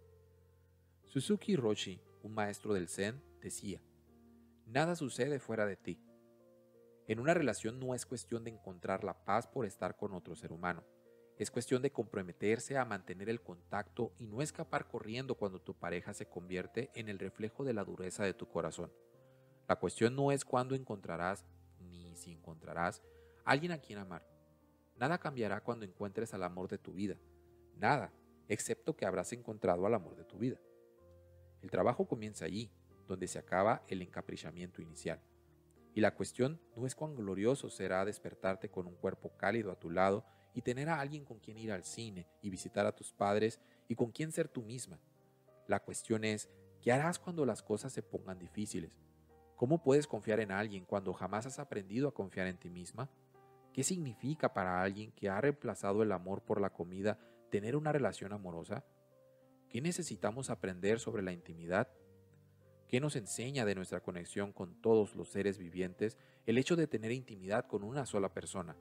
Suzuki Roshi, un maestro del Zen, decía, nada sucede fuera de ti. En una relación no es cuestión de encontrar la paz por estar con otro ser humano. Es cuestión de comprometerse a mantener el contacto y no escapar corriendo cuando tu pareja se convierte en el reflejo de la dureza de tu corazón. La cuestión no es cuándo encontrarás, ni si encontrarás, a alguien a quien amar. Nada cambiará cuando encuentres al amor de tu vida. Nada, excepto que habrás encontrado al amor de tu vida. El trabajo comienza allí, donde se acaba el encaprichamiento inicial. Y la cuestión no es cuán glorioso será despertarte con un cuerpo cálido a tu lado y tener a alguien con quien ir al cine y visitar a tus padres y con quien ser tú misma. La cuestión es, ¿qué harás cuando las cosas se pongan difíciles? ¿Cómo puedes confiar en alguien cuando jamás has aprendido a confiar en ti misma? ¿Qué significa para alguien que ha reemplazado el amor por la comida tener una relación amorosa? ¿Qué necesitamos aprender sobre la intimidad? ¿Qué nos enseña de nuestra conexión con todos los seres vivientes el hecho de tener intimidad con una sola persona?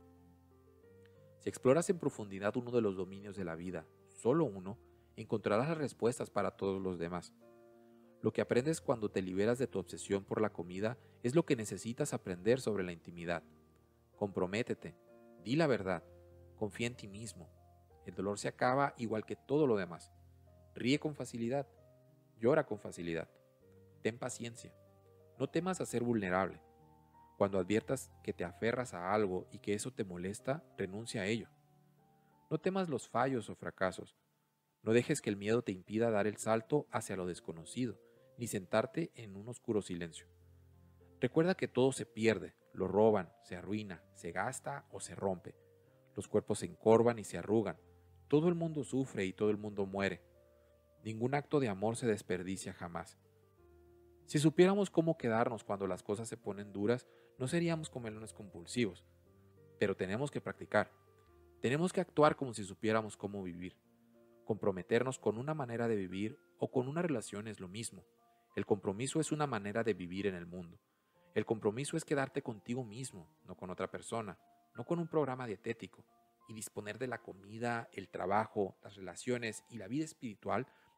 Si exploras en profundidad uno de los dominios de la vida, solo uno, encontrarás las respuestas para todos los demás. Lo que aprendes cuando te liberas de tu obsesión por la comida es lo que necesitas aprender sobre la intimidad. Comprométete, di la verdad, confía en ti mismo. El dolor se acaba igual que todo lo demás. Ríe con facilidad, llora con facilidad. Ten paciencia. No temas a ser vulnerable. Cuando adviertas que te aferras a algo y que eso te molesta, renuncia a ello. No temas los fallos o fracasos. No dejes que el miedo te impida dar el salto hacia lo desconocido, ni sentarte en un oscuro silencio. Recuerda que todo se pierde, lo roban, se arruina, se gasta o se rompe. Los cuerpos se encorvan y se arrugan. Todo el mundo sufre y todo el mundo muere. Ningún acto de amor se desperdicia jamás. Si supiéramos cómo quedarnos cuando las cosas se ponen duras, no seríamos comelones compulsivos. Pero tenemos que practicar. Tenemos que actuar como si supiéramos cómo vivir. Comprometernos con una manera de vivir o con una relación es lo mismo. El compromiso es una manera de vivir en el mundo. El compromiso es quedarte contigo mismo, no con otra persona, no con un programa dietético. Y disponer de la comida, el trabajo, las relaciones y la vida espiritual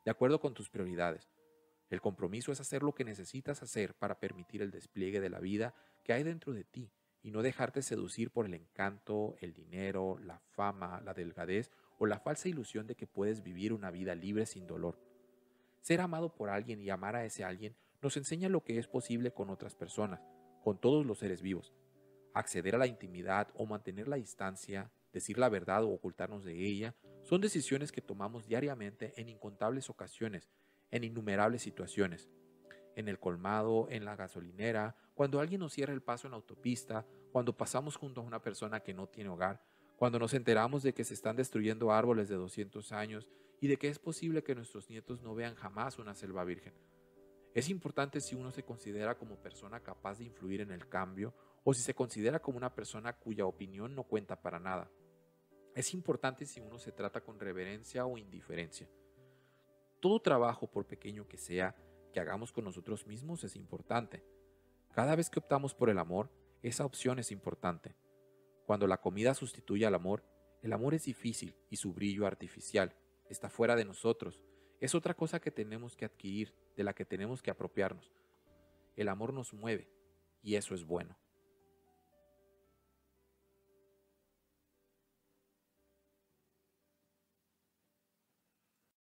de acuerdo con tus prioridades. El compromiso es hacer lo que necesitas hacer para permitir el despliegue de la vida que hay dentro de ti y no dejarte seducir por el encanto, el dinero, la fama, la delgadez o la falsa ilusión de que puedes vivir una vida libre sin dolor. Ser amado por alguien y amar a ese alguien nos enseña lo que es posible con otras personas, con todos los seres vivos. Acceder a la intimidad o mantener la distancia, decir la verdad o ocultarnos de ella, son decisiones que tomamos diariamente en incontables ocasiones, en innumerables situaciones. En el colmado, en la gasolinera, cuando alguien nos cierra el paso en la autopista, cuando pasamos junto a una persona que no tiene hogar, cuando nos enteramos de que se están destruyendo árboles de doscientos años y de que es posible que nuestros nietos no vean jamás una selva virgen. Es importante si uno se considera como persona capaz de influir en el cambio o si se considera como una persona cuya opinión no cuenta para nada. Es importante si uno se trata con reverencia o indiferencia. Todo trabajo, por pequeño que sea, que hagamos con nosotros mismos es importante. Cada vez que optamos por el amor, esa opción es importante. Cuando la comida sustituye al amor, el amor es difícil y su brillo artificial está fuera de nosotros. Es otra cosa que tenemos que adquirir, de la que tenemos que apropiarnos. El amor nos mueve y eso es bueno.